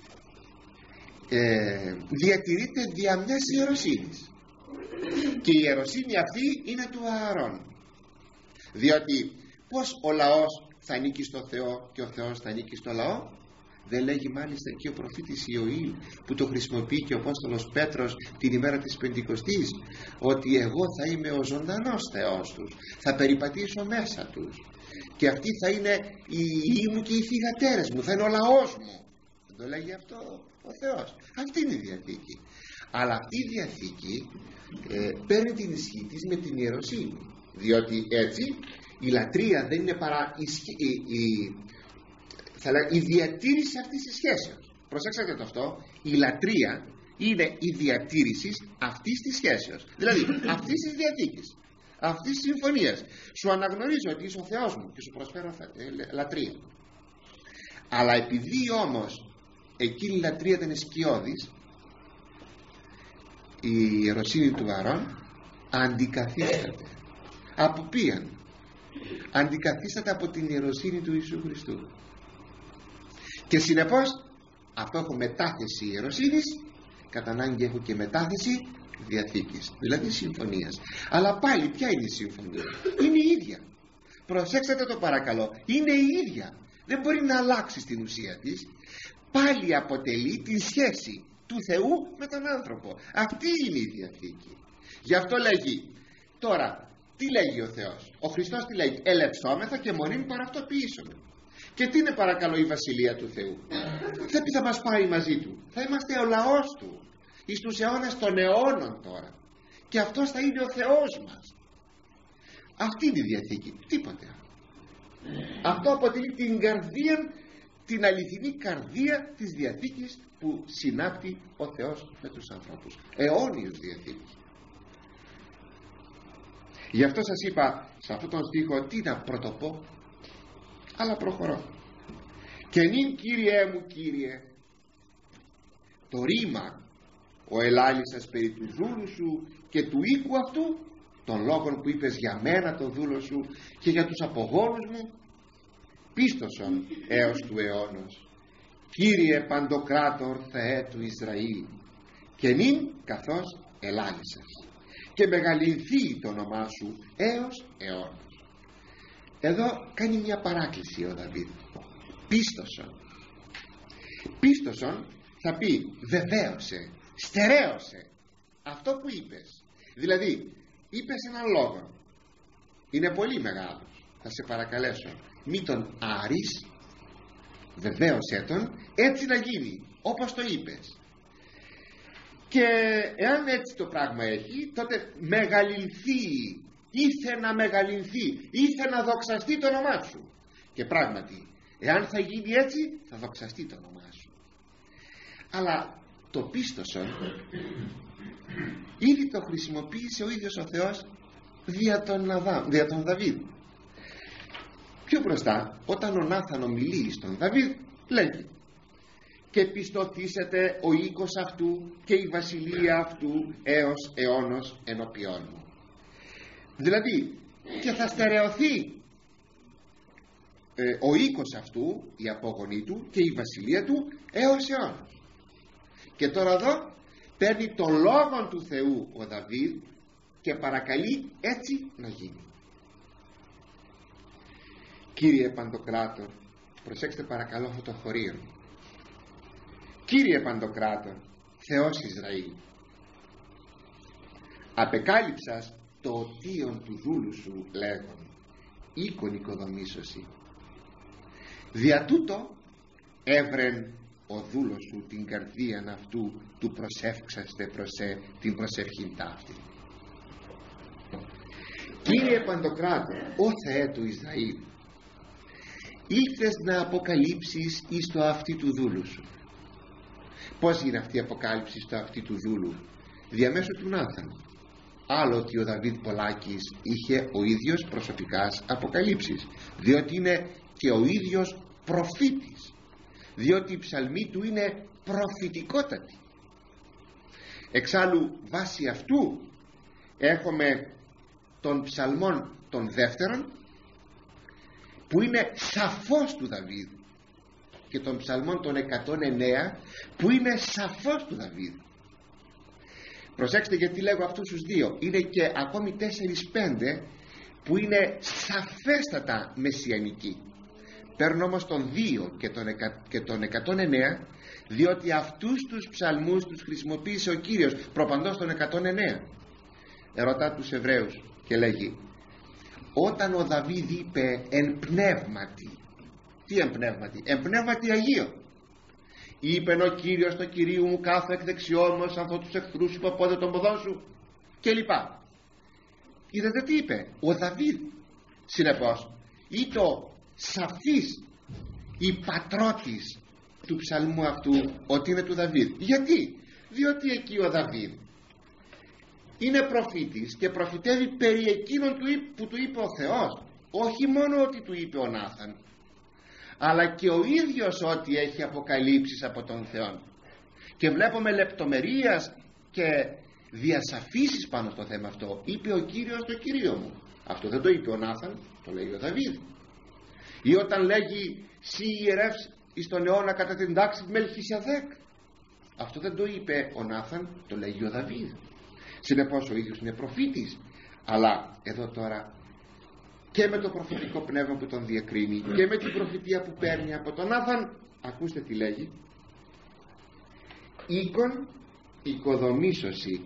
ε, διατηρείται δια μιας ιεροσύνης, και η ιεροσύνη αυτή είναι του Ααρών. Διότι πως ο λαός θα ανήκει στο Θεό και ο Θεός θα ανήκει στο λαό? Δεν λέγει μάλιστα και ο προφήτης Ιωήλ, που το χρησιμοποιεί και ο Απόστολος Πέτρος την ημέρα της Πεντηκοστής, ότι εγώ θα είμαι ο ζωντανός Θεός τους, θα περιπατήσω μέσα τους, και αυτοί θα είναι οι ιοί μου και οι θυγατέρες μου, θα είναι ο λαός μου. Δεν το λέγει αυτό ο Θεός? Αυτή είναι η Διαθήκη. Αλλά αυτή η Διαθήκη ε, παίρνει την ισχύ της με την ιεροσύνη, διότι έτσι η λατρεία δεν είναι παρά η, η, η, θα λέγα, η διατήρηση αυτής της σχέσεως. Προσέξτε το αυτό, η λατρεία είναι η διατήρηση αυτής της σχέσεως, δηλαδή αυτής της διαθήκης, αυτής της συμφωνίας. Σου αναγνωρίζω ότι είσαι ο Θεός μου και σου προσφέρω ε, λατρεία. Αλλά επειδή όμως εκείνη η λατρεία ήταν σκιώδης, η ιεροσύνη του Ααρών αντικαθίσταται. Από ποιαν? Αντικαθίσταται από την ιεροσύνη του Ιησού Χριστού. Και συνεπώς, αφού έχω μετάθεση ιεροσύνης, κατά ανάγκη έχω και μετάθεση διαθήκης, δηλαδή συμφωνίας. Αλλά πάλι ποια είναι η συμφωνία? Είναι η ίδια. Προσέξτε το παρακαλώ, είναι η ίδια. δεν μπορεί να αλλάξει στην ουσία της, πάλι αποτελεί τη σχέση του Θεού με τον άνθρωπο. Αυτή είναι η Διαθήκη. Γι' αυτό λέγει τώρα, τι λέγει ο Θεός? Ο Χριστός τι λέγει? Ελεψόμεθα και μονήν παραυτοποιήσουμε. Και τι είναι παρακαλώ η Βασιλεία του Θεού? Δεν θα μας πάει μαζί του, θα είμαστε ο λαός του εις τους αιώνας των αιώνων τώρα, και αυτός θα είναι ο Θεός μας. Αυτή είναι η Διαθήκη, τίποτε άλλο. Αυτό αποτελεί την καρδία, την αληθινή καρδία της Διαθήκης που συνάπτει ο Θεός με τους ανθρώπους. Αιώνιος Διαθήκη. Γι' αυτό σας είπα σε αυτόν τον στίχο τι να πρωτοπώ, αλλά προχωρώ. Και νυν Κύριέ μου, Κύριε, το ρήμα ο ελάλησας περί του δούλου σου και του οίκου αυτού, των λόγων που είπες για μένα το δούλο σου και για τους απογόνους μου, πίστοσον έως του αιώνος. Κύριε Παντοκράτορ Θεέ του Ισραήλ, και νυν καθώς ελάλησας, και μεγαλυνθεί το όνομά σου έως αιώνος. Εδώ κάνει μια παράκληση ο Δαβίδ. Πίστοσον. Πίστοσον θα πει βεβαίωσε, στερέωσε αυτό που είπες. Δηλαδή είπες έναν λόγο, είναι πολύ μεγάλος, θα σε παρακαλέσω μη τον άρεις, βεβαίωσέ τον, έτσι να γίνει όπως το είπες. Και εάν έτσι το πράγμα έχει, τότε μεγαλυνθεί, ήθε να μεγαλυνθεί, ήθε να δοξαστεί το όνομά σου. Και πράγματι, εάν θα γίνει έτσι, θα δοξαστεί το όνομά σου. Αλλά το πίστοσον ήδη το χρησιμοποίησε ο ίδιος ο Θεός δια τον, Αδάμ, δια τον Δαβίδ. Πιο μπροστά, όταν ο Νάθαν ομιλεί στον Δαβίδ, λέγει και πιστωθήσετε ο οίκος αυτού και η βασιλεία αυτού έως αιώνος ενώπιόν μου. Δηλαδή και θα στερεωθεί ε, ο οίκος αυτού, η απόγονή του και η βασιλεία του έως αιώνος. Και τώρα εδώ παίρνει τον λόγο του Θεού ο Δαβίδ και παρακαλεί έτσι να γίνει. Κύριε Παντοκράτορ, προσέξτε παρακαλώ αυτό το χωρίο. Κύριε Παντοκράτορ, Θεός Ισραήλ, απεκάλυψας το οτίον του δούλου σου λέγον, οίκον οικοδομήσωση. Δια τούτο έβρεν ο δούλος σου την καρδίαν αυτού του προσεύξαστε προσέ την προσευχήν ταύτη. Κύριε Παντοκράτορ, ο Θεέ του Ισραήλ, ήλθες να αποκαλύψεις εις το αυτί του δούλου σου. Πώς είναι αυτή η αποκάλυψη στο αυτί του δούλου? Διαμέσου του Νάθαν. Άλλο ότι ο Δαβίδ Πολάκης είχε ο ίδιος προσωπικάς αποκαλύψεις, διότι είναι και ο ίδιος προφήτης, διότι η ψαλμή του είναι προφητικότατη. Εξάλλου βάσει αυτού έχουμε τον ψαλμόν των δεύτερων που είναι σαφώς του Δαβίδ και τον ψαλμόν των εκατόν εννέα που είναι σαφώς του Δαβίδ. Προσέξτε γιατί λέγω αυτούς τους δύο, είναι και ακόμη τέσσερις πέντε που είναι σαφέστατα μεσιανικοί. Παίρνω όμως τον δύο και τον, εκα, και τον εκατόν εννέα, διότι αυτούς τους ψαλμούς τους χρησιμοποίησε ο Κύριος προπαντός τον εκατόν εννέα. Ερωτά τους Εβραίους και λέγει, όταν ο Δαβίδ είπε εν πνεύματι, τι εν πνεύματι? Εν πνεύματι Αγίο. Είπεν ο Κύριος το Κυρίου μου κάθε εκ δεξιών μου σαν τους εχθρούς σου πόδε των ποδών σου και λοιπά. Είδατε τι είπε ο Δαβίδ? Συνεπώς είπε ο σαφής η πατρότης του ψαλμού αυτού ότι είναι του Δαβίδ. Γιατί? Διότι εκεί ο Δαβίδ είναι προφήτης και προφητεύει περί εκείνων που του είπε ο Θεός, όχι μόνο ότι του είπε ο Νάθαν, αλλά και ο ίδιος ότι έχει αποκαλύψεις από τον Θεό. Και βλέπουμε λεπτομερίας και διασαφήσεις πάνω στο θέμα αυτό. Είπε ο Κύριος το Κυρίο μου. Αυτό δεν το είπε ο Νάθαν, το λέει ο Δαβίδ. Ή όταν λέγει «Συ ιερεύς εις τον αιώνα κατά την τάξη Μελχισεδέκ», αυτό δεν το είπε ο Νάθαν, το λέγει ο Δαβίδ. Συνεπώς ο ίδιος είναι προφήτης. Αλλά εδώ τώρα και με το προφητικό πνεύμα που τον διακρίνει και με την προφητεία που παίρνει από τον Άθαν. Ακούστε τι λέγει: οίκον οικοδομήσωση.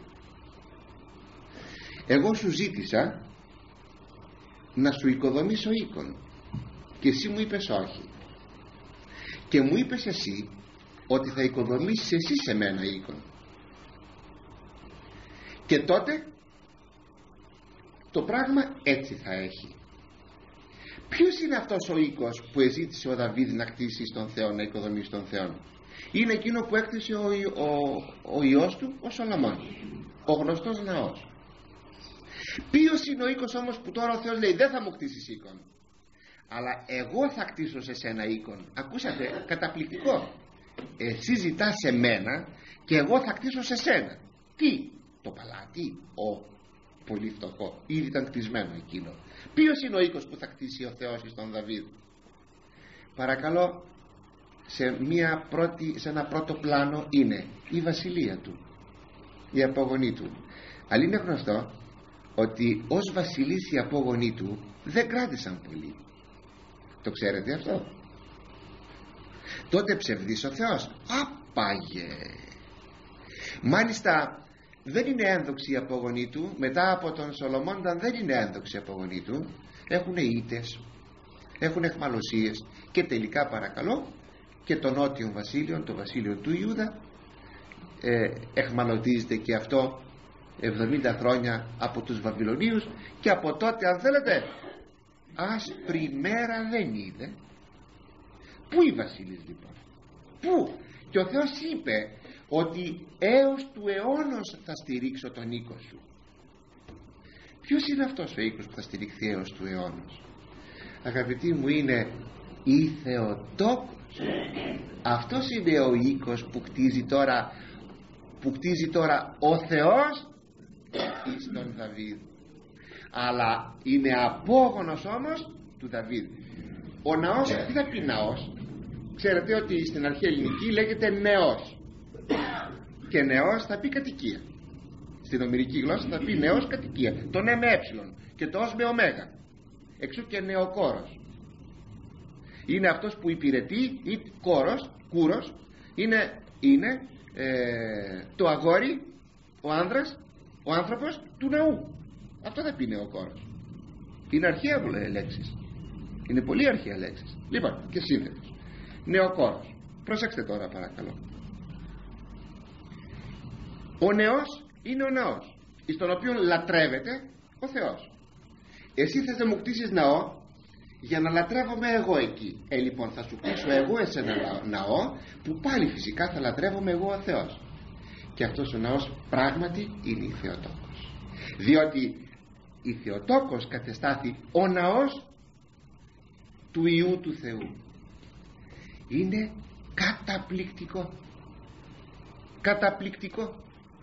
Εγώ σου ζήτησα να σου οικοδομήσω οίκον και εσύ μου είπες όχι, και μου είπες εσύ ότι θα οικοδομήσεις εσύ σε μένα οίκον, και τότε το πράγμα έτσι θα έχει. Ποιος είναι αυτός ο οίκος που εζήτησε ο Δαβίδ να κτίσει στον Θεό, να οικοδομήσει τον Θεό? Είναι εκείνο που έκτισε ο, ο, ο Υιός του, ο Σολομών, ο γνωστός ναός. Ποιος είναι ο οίκος όμως που τώρα ο Θεός λέει δεν θα μου κτίσεις οίκον, αλλά εγώ θα κτίσω σε σένα οίκον? Ακούσατε, καταπληκτικό. Εσύ ζητάς σε μένα και εγώ θα κτίσω σε σένα. Τι? Το παλάτι, ο πολύ φτωχό, ήδη ήταν κτισμένο εκείνο. Ποιος είναι ο οίκος που θα κτίσει ο Θεός στον Δαβίδ? Παρακαλώ, σε, μια πρώτη, σε ένα πρώτο πλάνο είναι η βασιλεία του, η απόγονή του. Αλλά είναι γνωστό ότι ως βασιλείς οι απόγονοί του δεν κράτησαν πολύ. Το ξέρετε αυτό? Τότε ψευδής ο Θεός. Απάγε. Μάλιστα δεν είναι ένδοξοι οι απόγονοί του. Μετά από τον Σολομώντα δεν είναι ένδοξοι οι απόγονοί του. Έχουν ήττες, έχουν εχμαλωσίες, και τελικά παρακαλώ και το νότιο βασίλειο, το βασίλειο του Ιούδα, ε, εχμαλωτίζεται και αυτό εβδομήντα χρόνια από τους Βαβυλωνίους, και από τότε, αν θέλετε, άσπρη μέρα δεν είδε. Πού οι βασίλεις λοιπόν? Πού? Και ο Θεός είπε ότι έως του αιώνος θα στηρίξω τον οίκο σου. Ποιος είναι αυτός ο οίκος που θα στηριχθεί έως του αιώνος? Αγαπητοί μου, είναι η Θεοτόκος. Αυτός είναι ο οίκος που κτίζει τώρα, που κτίζει τώρα ο Θεός εις τον Δαβίδ. Αλλά είναι απόγονος όμως του Δαβίδ. Ο ναός, τι θα πει ναός? Ξέρετε ότι στην αρχαία ελληνική λέγεται νεός, και νεός θα πει κατοικία. Στην ομηρική γλώσσα θα πει νεός κατοικία. Το ναι με ε και το ως με ωμέγα. Εξού και νεοκόρος. Είναι αυτός που υπηρετεί, ή κόρος, κούρος, είναι, είναι ε, το αγόρι, ο άνδρας, ο άνθρωπος του ναού. Αυτό θα πει νεοκόρος. Είναι αρχαία λέξεις. Είναι πολύ αρχαία λέξεις. Λοιπόν, και σύνθετος. Νεοκόρος. Προσέξτε τώρα παρακαλώ. Ο νεός είναι ο ναός, εις τον οποίο λατρεύεται ο Θεός. Εσύ θες να μου κτίσεις ναό για να λατρεύομαι εγώ εκεί. Ε, λοιπόν, θα σου κτίσω εγώ εσένα ναό, που πάλι φυσικά θα λατρεύομαι εγώ ο Θεός. Και αυτός ο ναός πράγματι είναι η Θεοτόκος. Διότι η Θεοτόκος κατεστάθη ο ναός του Υιού του Θεού. Είναι καταπληκτικό. Καταπληκτικό.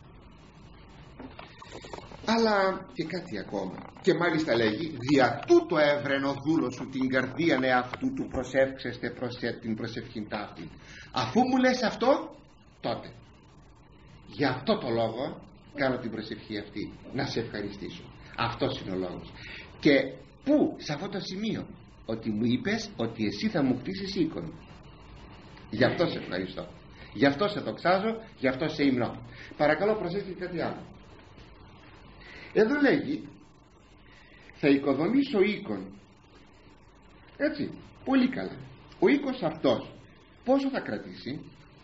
Αλλά και κάτι ακόμα. Και μάλιστα λέγει, δια τούτο έβρεν ο δούλος σου την καρδίαν εαυτού του, προσεύξεστε προς την προσευχήν ταύτη. Αφού μου λες αυτό, τότε για αυτό το λόγο κάνω την προσευχή αυτή, να σε ευχαριστήσω. Αυτός είναι ο λόγος. Και πού? Σε αυτό το σημείο, ότι μου είπες ότι εσύ θα μου κτίσεις οίκον. Γι' αυτό σε ευχαριστώ, γι' αυτό σε δοξάζω, γι' αυτό σε υμνώ. Παρακαλώ προσέξτε κάτι άλλο. Εδώ λέγει, θα οικοδομήσω οίκον. Έτσι, πολύ καλά. Ο οίκος αυτός πόσο θα κρατήσει?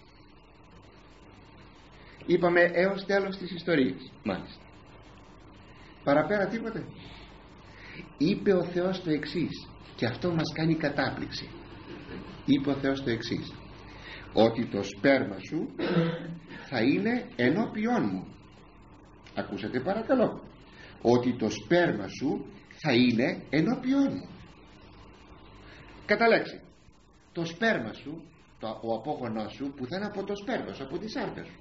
Είπαμε έως τέλος της ιστορίας. Μάλιστα. Παραπέρα τίποτε? Είπε ο Θεός το εξής, και αυτό μας κάνει κατάπληξη. Είπε ο Θεός το εξής, ότι το σπέρμα σου θα είναι ενώπιόν μου. Ακούσατε παρακαλώ? Ότι το σπέρμα σου θα είναι ενώπιόν μου. Κατά λέξη, το σπέρμα σου, το, ο απόγονός σου που θα είναι από το σπέρμα σου, από τη σάρκα σου,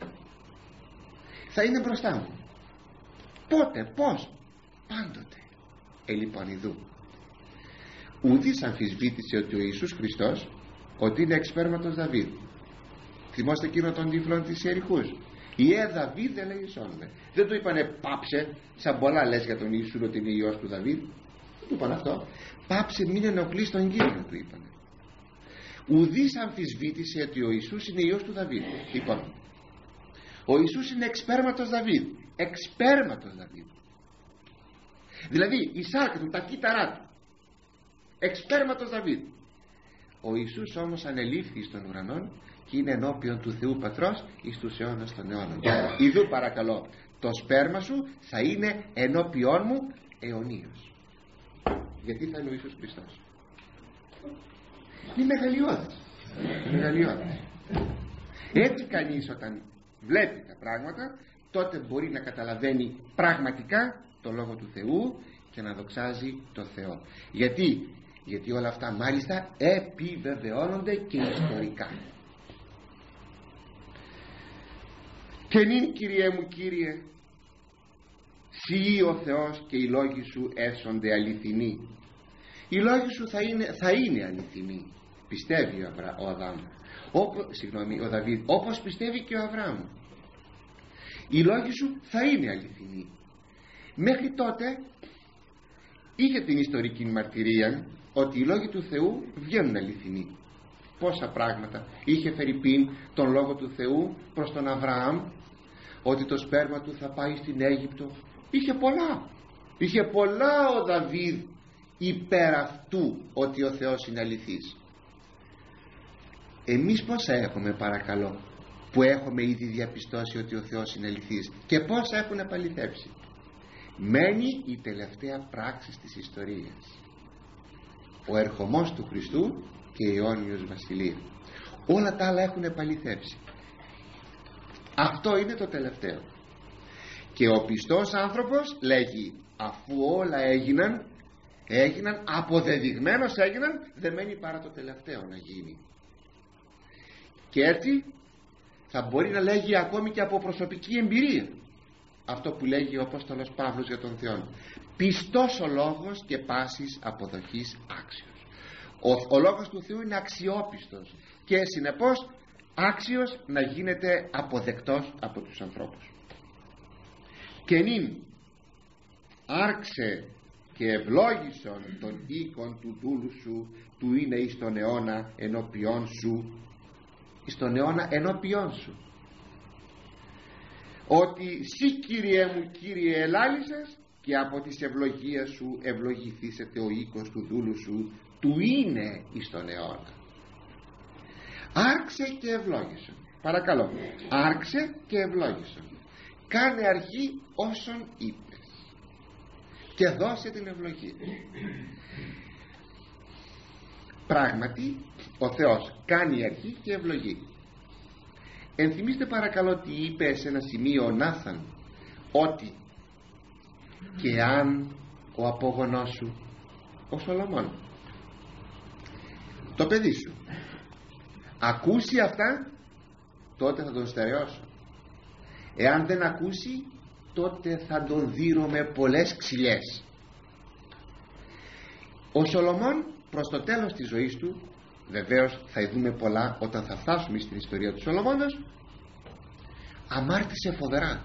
θα είναι μπροστά μου. Πότε, πώς? Πάντοτε. Ε, λοιπόν, ειδού. Ουδής αμφισβήτησε ότι ο Ιησούς Χριστός ότι είναι εξ σπέρματος Δαβίδ. Θυμάστε εκείνο των τύφλων της Ιεριχούς? Ιε Δαβίδ ελέησόν με. Δεν του είπανε πάψε, σαν πολλά λες για τον Ιησού ότι είναι Υιός του Δαβίδ. του είπαν αυτό. Πάψε, μην ενοχλείς τον Κύριο, του είπαν. Ουδής αμφισβήτησε ότι ο Ιησούς είναι Υιός του Δαβίδ. Λοιπόν, ο Ιησούς είναι εξπέρματος Δαβίδ. Εξπέρματος Δαβίδ. Δηλαδή η σάρκα του, τα κύτταρά του, εξπέρματος Δαβίδ. Ο Ιησούς όμως ανελήφθη στον ουρανόν και είναι ενώπιον του Θεού Πατρός εις τους αιώνας των αιώνων. Ιδού παρακαλώ, το σπέρμα σου θα είναι ενώπιον μου αιωνίως. Γιατί θα είναι ο Ιησούς Χριστός. Είναι μεγαλειώδης. Μεγαλειώδης. Έτσι κανείς όταν βλέπει τα πράγματα, τότε μπορεί να καταλαβαίνει πραγματικά το Λόγο του Θεού και να δοξάζει το Θεό. Γιατί, γιατί όλα αυτά μάλιστα επιβεβαιώνονται και ιστορικά. Και νυν, Κύριε μου, Κύριε, Συ ο Θεός και οι λόγοι σου έσονται αληθινοί. Οι λόγοι σου θα είναι, θα είναι αληθινοί, πιστεύει ο, Αβρα, ο Αδάμ, Όπο, συγγνώμη, ο Δαβίδ, όπως πιστεύει και ο Αβραάμ. Οι λόγοι σου θα είναι αληθινοί. Μέχρι τότε είχε την ιστορική μαρτυρία ότι οι λόγοι του Θεού βγαίνουν αληθινοί. Πόσα πράγματα είχε φερειπίν τον λόγο του Θεού προς τον Αβραάμ, ότι το σπέρμα του θα πάει στην Αίγυπτο. Είχε πολλά. Είχε πολλά ο Δαβίδ υπέρ αυτού ότι ο Θεός είναι αληθής. Εμείς πόσα έχουμε παρακαλώ που έχουμε ήδη διαπιστώσει ότι ο Θεός είναι αληθής, και πόσα έχουν επαληθεύσει? Μένει η τελευταία πράξη της ιστορίας, ο ερχομός του Χριστού και η αιώνιος βασιλεία. Όλα τα άλλα έχουν επαληθεύσει. Αυτό είναι το τελευταίο. Και ο πιστός άνθρωπος λέγει, αφού όλα έγιναν, έγιναν, αποδεδειγμένως έγιναν, δεν μένει παρά το τελευταίο να γίνει. Και έτσι θα μπορεί να λέγει ακόμη και από προσωπική εμπειρία αυτό που λέγει ο Απόστολος Παύλος για τον Θεό: πιστός ο λόγος και πάσης αποδοχής άξιος. Ο, ο λόγος του Θεού είναι αξιόπιστος και συνεπώς άξιος να γίνεται αποδεκτός από τους ανθρώπους. Και νυν άρξε και ευλόγησον των οίκων του δούλου σου, του είναι εις τον αιώνα ενώπιόν σου, εις τον αιώνα ενώπιόν σου. Ότι σύ, Κύριε μου, Κύριε, ελάλησες, και από τις ευλογίες σου ευλογηθήσετε ο οίκος του δούλου σου, του είναι εις τον αιώνα. Άρξε και ευλόγησον. Παρακαλώ, άρξε και ευλόγησον. Κάνε αρχή όσον είπες και δώσε την ευλογία. Πράγματι ο Θεός κάνει αρχή και ευλογεί. Ενθυμίστε παρακαλώ τι είπε σε ένα σημείο ο Νάθαν, ότι και αν ο απόγονός σου, ο Σολομών, το παιδί σου, ακούσει αυτά, τότε θα τον στερεώσω. Εάν δεν ακούσει, τότε θα τον δείρω με πολλές ξυλιές. Ο Σολομών προς το τέλος της ζωής του, βεβαίως θα δούμε πολλά όταν θα φτάσουμε στην ιστορία του Σολομώντος, αμάρτησε φοβερά.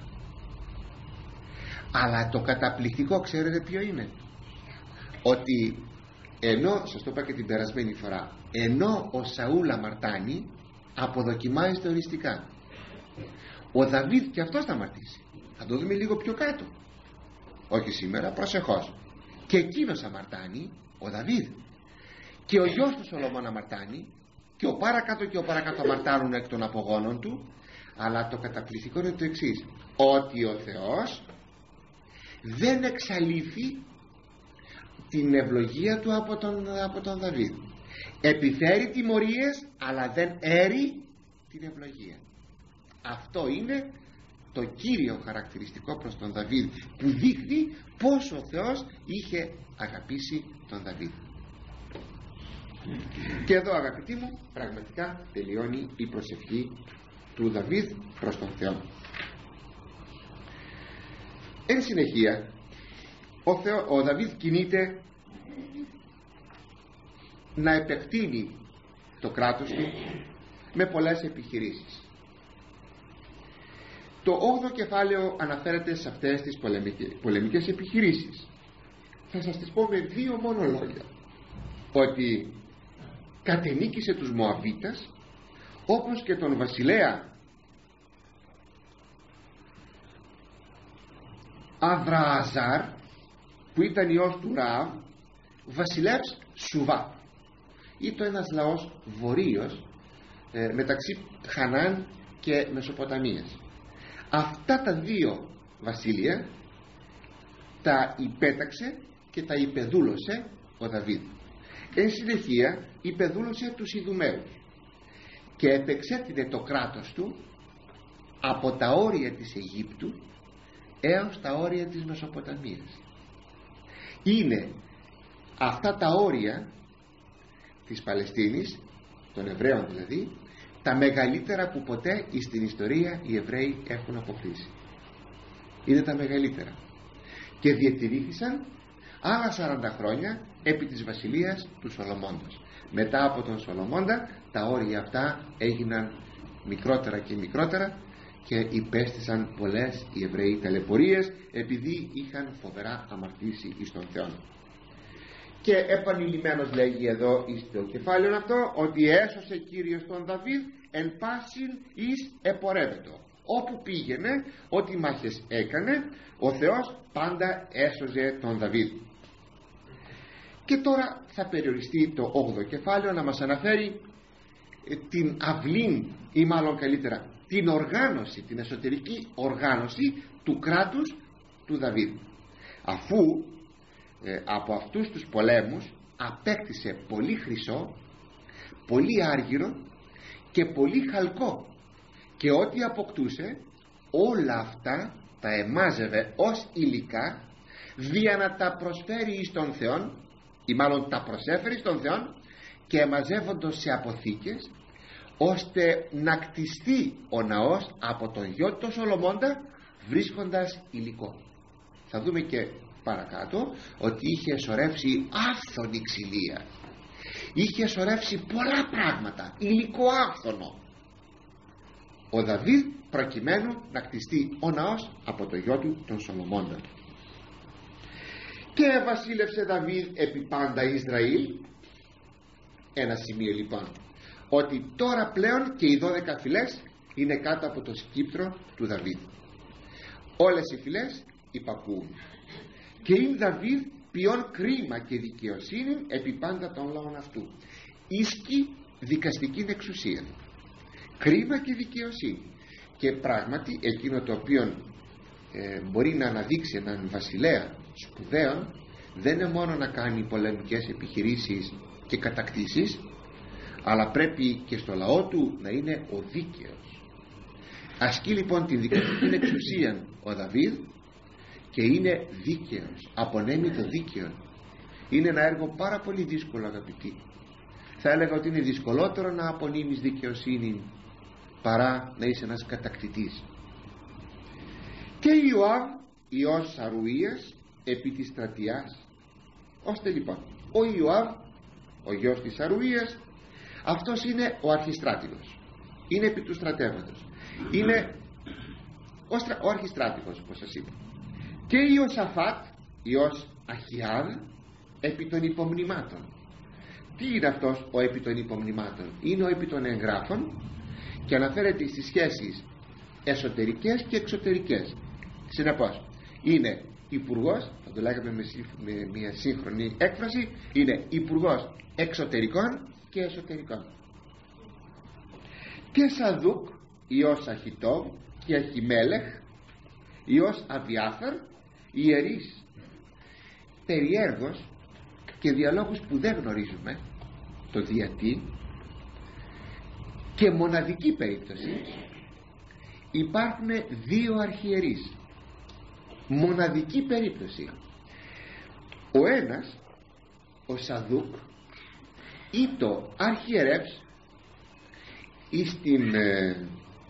Αλλά το καταπληκτικό ξέρετε ποιο είναι? Ότι ενώ, σας το είπα και την περασμένη φορά, ενώ ο Σαούλ αμαρτάνει, αποδοκιμάζεται οριστικά. Ο Δαβίδ και αυτός θα αμαρτήσει. Θα το δούμε λίγο πιο κάτω, όχι σήμερα, προσεχώς. Και εκείνος αμαρτάνει, ο Δαβίδ, και ο γιος του Σολομών αμαρτάνει, και ο παρακάτω και ο παρακάτω αμαρτάνουν εκ των απογόνων του. Αλλά το καταπληκτικό είναι το εξής, ότι ο Θεός δεν εξαλείφει την ευλογία του από τον, από τον Δαβίδ. Επιφέρει τιμωρίες, αλλά δεν έρει την ευλογία. Αυτό είναι το κύριο χαρακτηριστικό προς τον Δαβίδ, που δείχνει πόσο ο Θεός είχε αγαπήσει τον Δαβίδ. Και εδώ, αγαπητοί μου, πραγματικά τελειώνει η προσευχή του Δαβίδ προς τον Θεό. Εν συνεχεία, ο, Θεό, ο Δαβίδ κινείται να επεκτείνει το κράτος του με πολλές επιχειρήσεις. Το όγδοο κεφάλαιο αναφέρεται σε αυτές τις πολεμικές, πολεμικές επιχειρήσεις. θα σας τις πω με δύο μόνο λόγια, ότι κατενίκησε τους Μωαβίτας, όπως και τον βασιλέα Αβρααζάρ, που ήταν ιός του Ραβ, βασιλεύς Σουβά. Ήταν ένας λαός βορείος, ε, μεταξύ Χανάν και Μεσοποταμίας. Αυτά τα δύο βασίλεια τα υπέταξε και τα υπεδούλωσε ο Δαβίδ. Εν συνεχεία υπεδούλωσε τους Ιδουμαίους και επεξέτεινε το κράτος του από τα όρια της Αιγύπτου έως τα όρια της Μεσοποταμίας. Είναι αυτά τα όρια της Παλαιστίνης, των Εβραίων δηλαδή, τα μεγαλύτερα που ποτέ στην ιστορία οι Εβραίοι έχουν αποκτήσει. Είναι τα μεγαλύτερα και διατηρήθησαν άλλα σαράντα χρόνια επί της βασιλείας του Σολομώντος. Μετά από τον Σολομώντα τα όρια αυτά έγιναν μικρότερα και μικρότερα και υπέστησαν πολλές οι Εβραίοι ταλαιπωρίες, επειδή είχαν φοβερά αμαρτήσει εις τον Θεό. Και επανειλημμένος λέγει εδώ στο κεφάλαιο αυτό, ότι έσωσε Κύριος τον Δαβίδ εν πάσιν εις επορεύετο. Όπου πήγαινε, ό,τι μάχες έκανε, ο Θεός πάντα έσωζε τον Δαβίδ. Και τώρα θα περιοριστεί το όγδοο κεφάλαιο να μας αναφέρει την αυλήν, ή μάλλον καλύτερα την οργάνωση, την εσωτερική οργάνωση του κράτους του Δαβίδ, αφού ε, από αυτούς τους πολέμους απέκτησε πολύ χρυσό, πολύ άργυρο και πολύ χαλκό, και ό,τι αποκτούσε όλα αυτά τα εμάζευε ως υλικά δια να τα προσφέρει εις τον Θεόν, ή μάλλον τα προσέφερε εις τον Θεόν, και εμαζεύοντος σε αποθήκες, ώστε να κτιστεί ο ναός από τον γιο του Σολομώντα, βρίσκοντας υλικό. Θα δούμε και παρακάτω ότι είχε σωρεύσει άφθονη ξυλία, είχε σωρεύσει πολλά πράγματα, υλικό άφθονο ο Δαβίδ, προκειμένου να κτιστεί ο ναός από το γιο του τον Σολομώντα. Και βασίλευσε Δαβίδ επί πάντα Ισραήλ. Ένα σημείο λοιπόν, ότι τώρα πλέον και οι δώδεκα φυλές είναι κάτω από το σκύπτρο του Δαβίδ. Όλες οι φυλές υπακούουν. Και είναι Δαβίδ ποιον κρίμα και δικαιοσύνη επί πάντα των λαών αυτού. Ίσκει δικαστική εξουσία, κρίμα και δικαιοσύνη. Και πράγματι εκείνο το οποίο ε, μπορεί να αναδείξει έναν βασιλέα σπουδαίο, δεν είναι μόνο να κάνει πολεμικές επιχειρήσεις και κατακτήσεις, αλλά πρέπει και στο λαό του να είναι ο δίκαιος. Ασκεί λοιπόν την δικαστική εξουσία ο Δαβίδ και είναι δίκαιος, απονέμει το δίκαιο. Είναι ένα έργο πάρα πολύ δύσκολο, αγαπητοί. Θα έλεγα ότι είναι δυσκολότερο να απονείμεις δικαιοσύνη παρά να είσαι ένας κατακτητής. Και Ιωάβ ιός Σαρουίας επί της στρατιάς. Ώστε λοιπόν ο Ιωάβ, ο γιος της Σαρουίας, αυτός είναι ο αρχιστράτηγος, είναι επί του στρατεύματος, είναι ο, στρα... ο αρχιστράτηγος, όπως σας είπα. Και Ιωσαφάτ ιός Αχιάδ επί των υπομνημάτων. Τι είναι αυτός ο επί των υπομνημάτων? Είναι ο επί των εγγράφων και αναφέρεται στις σχέσεις εσωτερικές και εξωτερικές. Συνεπώς είναι υπουργός, θα το λέγαμε με, με μια σύγχρονη έκφραση, είναι υπουργός εξωτερικών και εσωτερικών. Και Σαδούκ ιός Αχιτόβ και Αχιμέλεχ ιός Αβιάθαρ ιερείς. Περιέργως και διαλόγους που δεν γνωρίζουμε το γιατί, και μοναδική περίπτωση, υπάρχουν δύο αρχιερείς. Μοναδική περίπτωση. Ο ένας, ο Σαδούκ, ήτο αρχιερεύς εις την ε,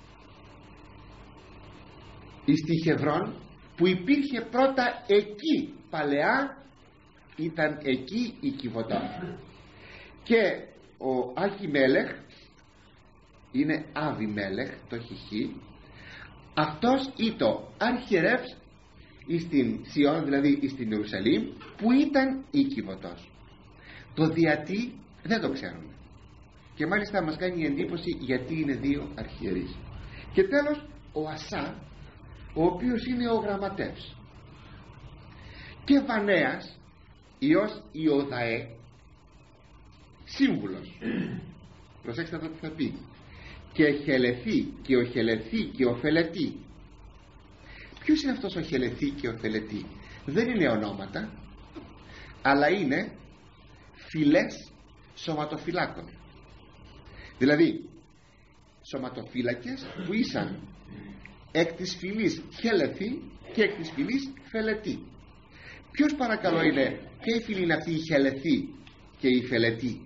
εις τη Χεβρών, που υπήρχε πρώτα εκεί, παλαιά ήταν εκεί η Κιβωτά. Και ο Αχιμέλεχ είναι Αβιμέλεχ, το χιχί, αυτός ήτο αρχιερεύς στην Σιών, δηλαδή στην Ιερουσαλήμ, που ήταν οίκηβοτος. Το διατί δεν το ξέρουμε, και μάλιστα μας κάνει εντύπωση γιατί είναι δύο αρχιερείς. Και τέλος ο Ασά, ο οποίος είναι ο γραμματεύς, και Βανέας ιός Ιωδαέ, σύμβουλος. Προσέξτε αυτό τι θα πει. Και Χελεθή και ο Χελεθή και ο Φελετή. Ποιος είναι αυτός ο Χελεθή και ο Φελετή? Δεν είναι ονόματα, αλλά είναι φυλές σωματοφυλάκων. Δηλαδή σωματοφύλακες που ήσαν εκ της φυλής Χελεθή και εκ της φυλής Φελετή. Ποιος παρακαλώ είναι, ποια η φυλή είναι αυτή η Χελεθή και η Φελετή?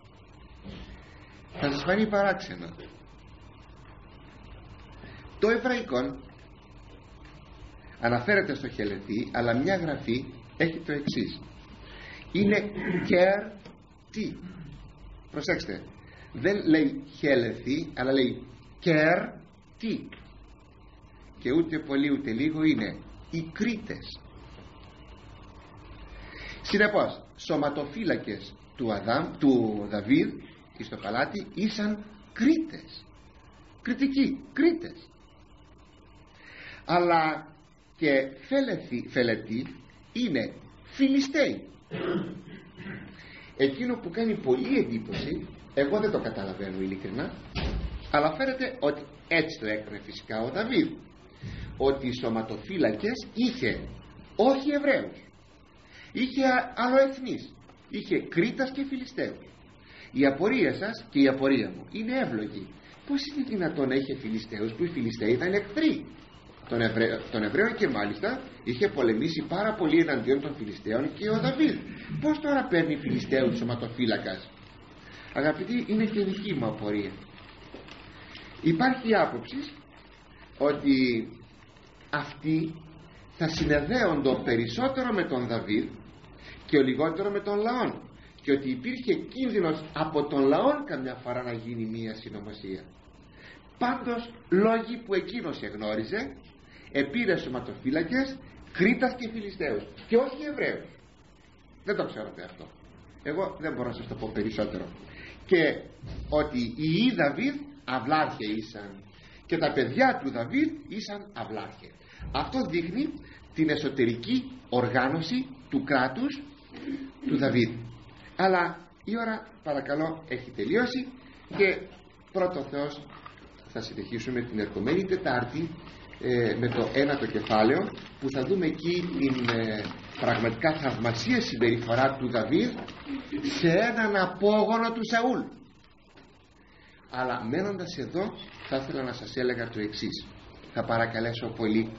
Θα σας φανεί παράξενο. Το εβραϊκό αναφέρεται στο Χελεθή, αλλά μια γραφή έχει το εξής. Είναι κερ τι. Προσέξτε, δεν λέει Χελεθή, αλλά λέει κερ τι. Και ούτε πολύ ούτε λίγο είναι οι Κρήτες. Συνεπώς σωματοφύλακες του, Αδάμ, του Δαβίδ και στο παλάτι ήσαν Κρήτες, κριτικοί, Κρήτες. Αλλά και φελεθή, Φελετή είναι Φιλιστέοι. Εκείνο που κάνει πολύ εντύπωση, εγώ δεν το καταλαβαίνω ειλικρινά, αλλά φαίνεται ότι έτσι το έκανε φυσικά ο Δαβίδ, ότι οι σωματοφύλακες είχε όχι Εβραίους, είχε αλλοεθνείς, είχε Κρήτας και Φιλιστέους. Η απορία σας και η απορία μου είναι εύλογη. Πώς είναι δυνατόν να είχε Φιλιστέους, που οι Φιλιστέοι ήταν εχθροί των, Ευρω... των Εβραίων, και μάλιστα είχε πολεμήσει πάρα πολύ εναντίον των Φιλιστέων και ο Δαβίδ? Πώς τώρα παίρνει Φιλιστέους σωματοφύλακας? Αγαπητοί, είναι και δική μου απορία. Υπάρχει άποψη ότι αυτοί θα συνεδέονται περισσότερο με τον Δαβίδ και ο λιγότερο με τον λαό, και ότι υπήρχε κίνδυνος από τον λαό καμιά φορά να γίνει μία συνωμοσία. Πάντως λόγοι που εκείνος εγνώριζε, επήρε σωματοφύλακες Κρήτας και Φιλιστέους, και όχι Εβραίους. Δεν το ξέρω αυτό, εγώ δεν μπορώ να σας το πω περισσότερο. Και ότι οι ιοί Δαβίδ αυλάρχε ήσαν, και τα παιδιά του Δαβίδ ήσαν αυλάρχε. Αυτό δείχνει την εσωτερική οργάνωση του κράτους του Δαβίδ. Αλλά η ώρα παρακαλώ έχει τελειώσει, και πρώτο Θεός θα συνεχίσουμε την ερχομένη Τετάρτη ε, με το ένατο κεφάλαιο, που θα δούμε εκεί την ε, πραγματικά θαυμασία συμπεριφορά του Δαβίδ σε έναν απόγονο του Σαούλ. Αλλά μένοντας εδώ θα ήθελα να σας έλεγα το εξής. Θα παρακαλέσω πολύ,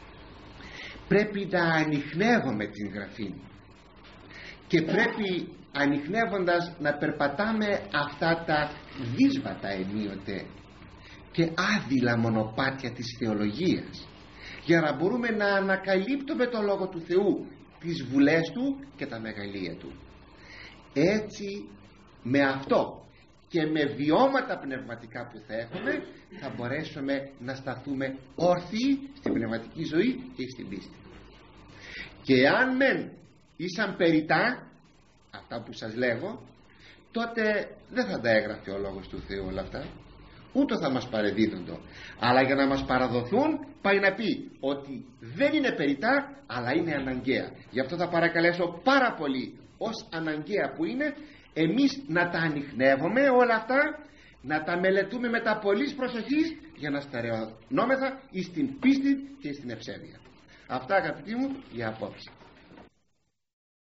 πρέπει να ανιχνεύουμε την Γραφή, και πρέπει ανιχνεύοντας να περπατάμε αυτά τα δύσβατα ενίοτε και άδειλα μονοπάτια της θεολογίας, για να μπορούμε να ανακαλύπτουμε το Λόγο του Θεού, τις βουλές Του και τα μεγαλεία Του. Έτσι, με αυτό και με βιώματα πνευματικά που θα έχουμε, θα μπορέσουμε να σταθούμε όρθιοι στην πνευματική ζωή και στην πίστη. Και αν μεν ήσαν περιτά αυτά που σας λέγω, τότε δεν θα τα έγραφε ο Λόγος του Θεού όλα αυτά, ούτε θα μας παρεδίδοντο. Αλλά για να μας παραδοθούν, πάει να πει ότι δεν είναι περιτά, αλλά είναι αναγκαία. Γι' αυτό θα παρακαλέσω πάρα πολύ, ως αναγκαία που είναι, εμείς να τα ανιχνεύουμε όλα αυτά, να τα μελετούμε με τα πολλής προσοχής, για να στερεωνόμεθα εις την πίστη και εις την ευσέβεια. Αυτά, αγαπητοί μου, για απόψε.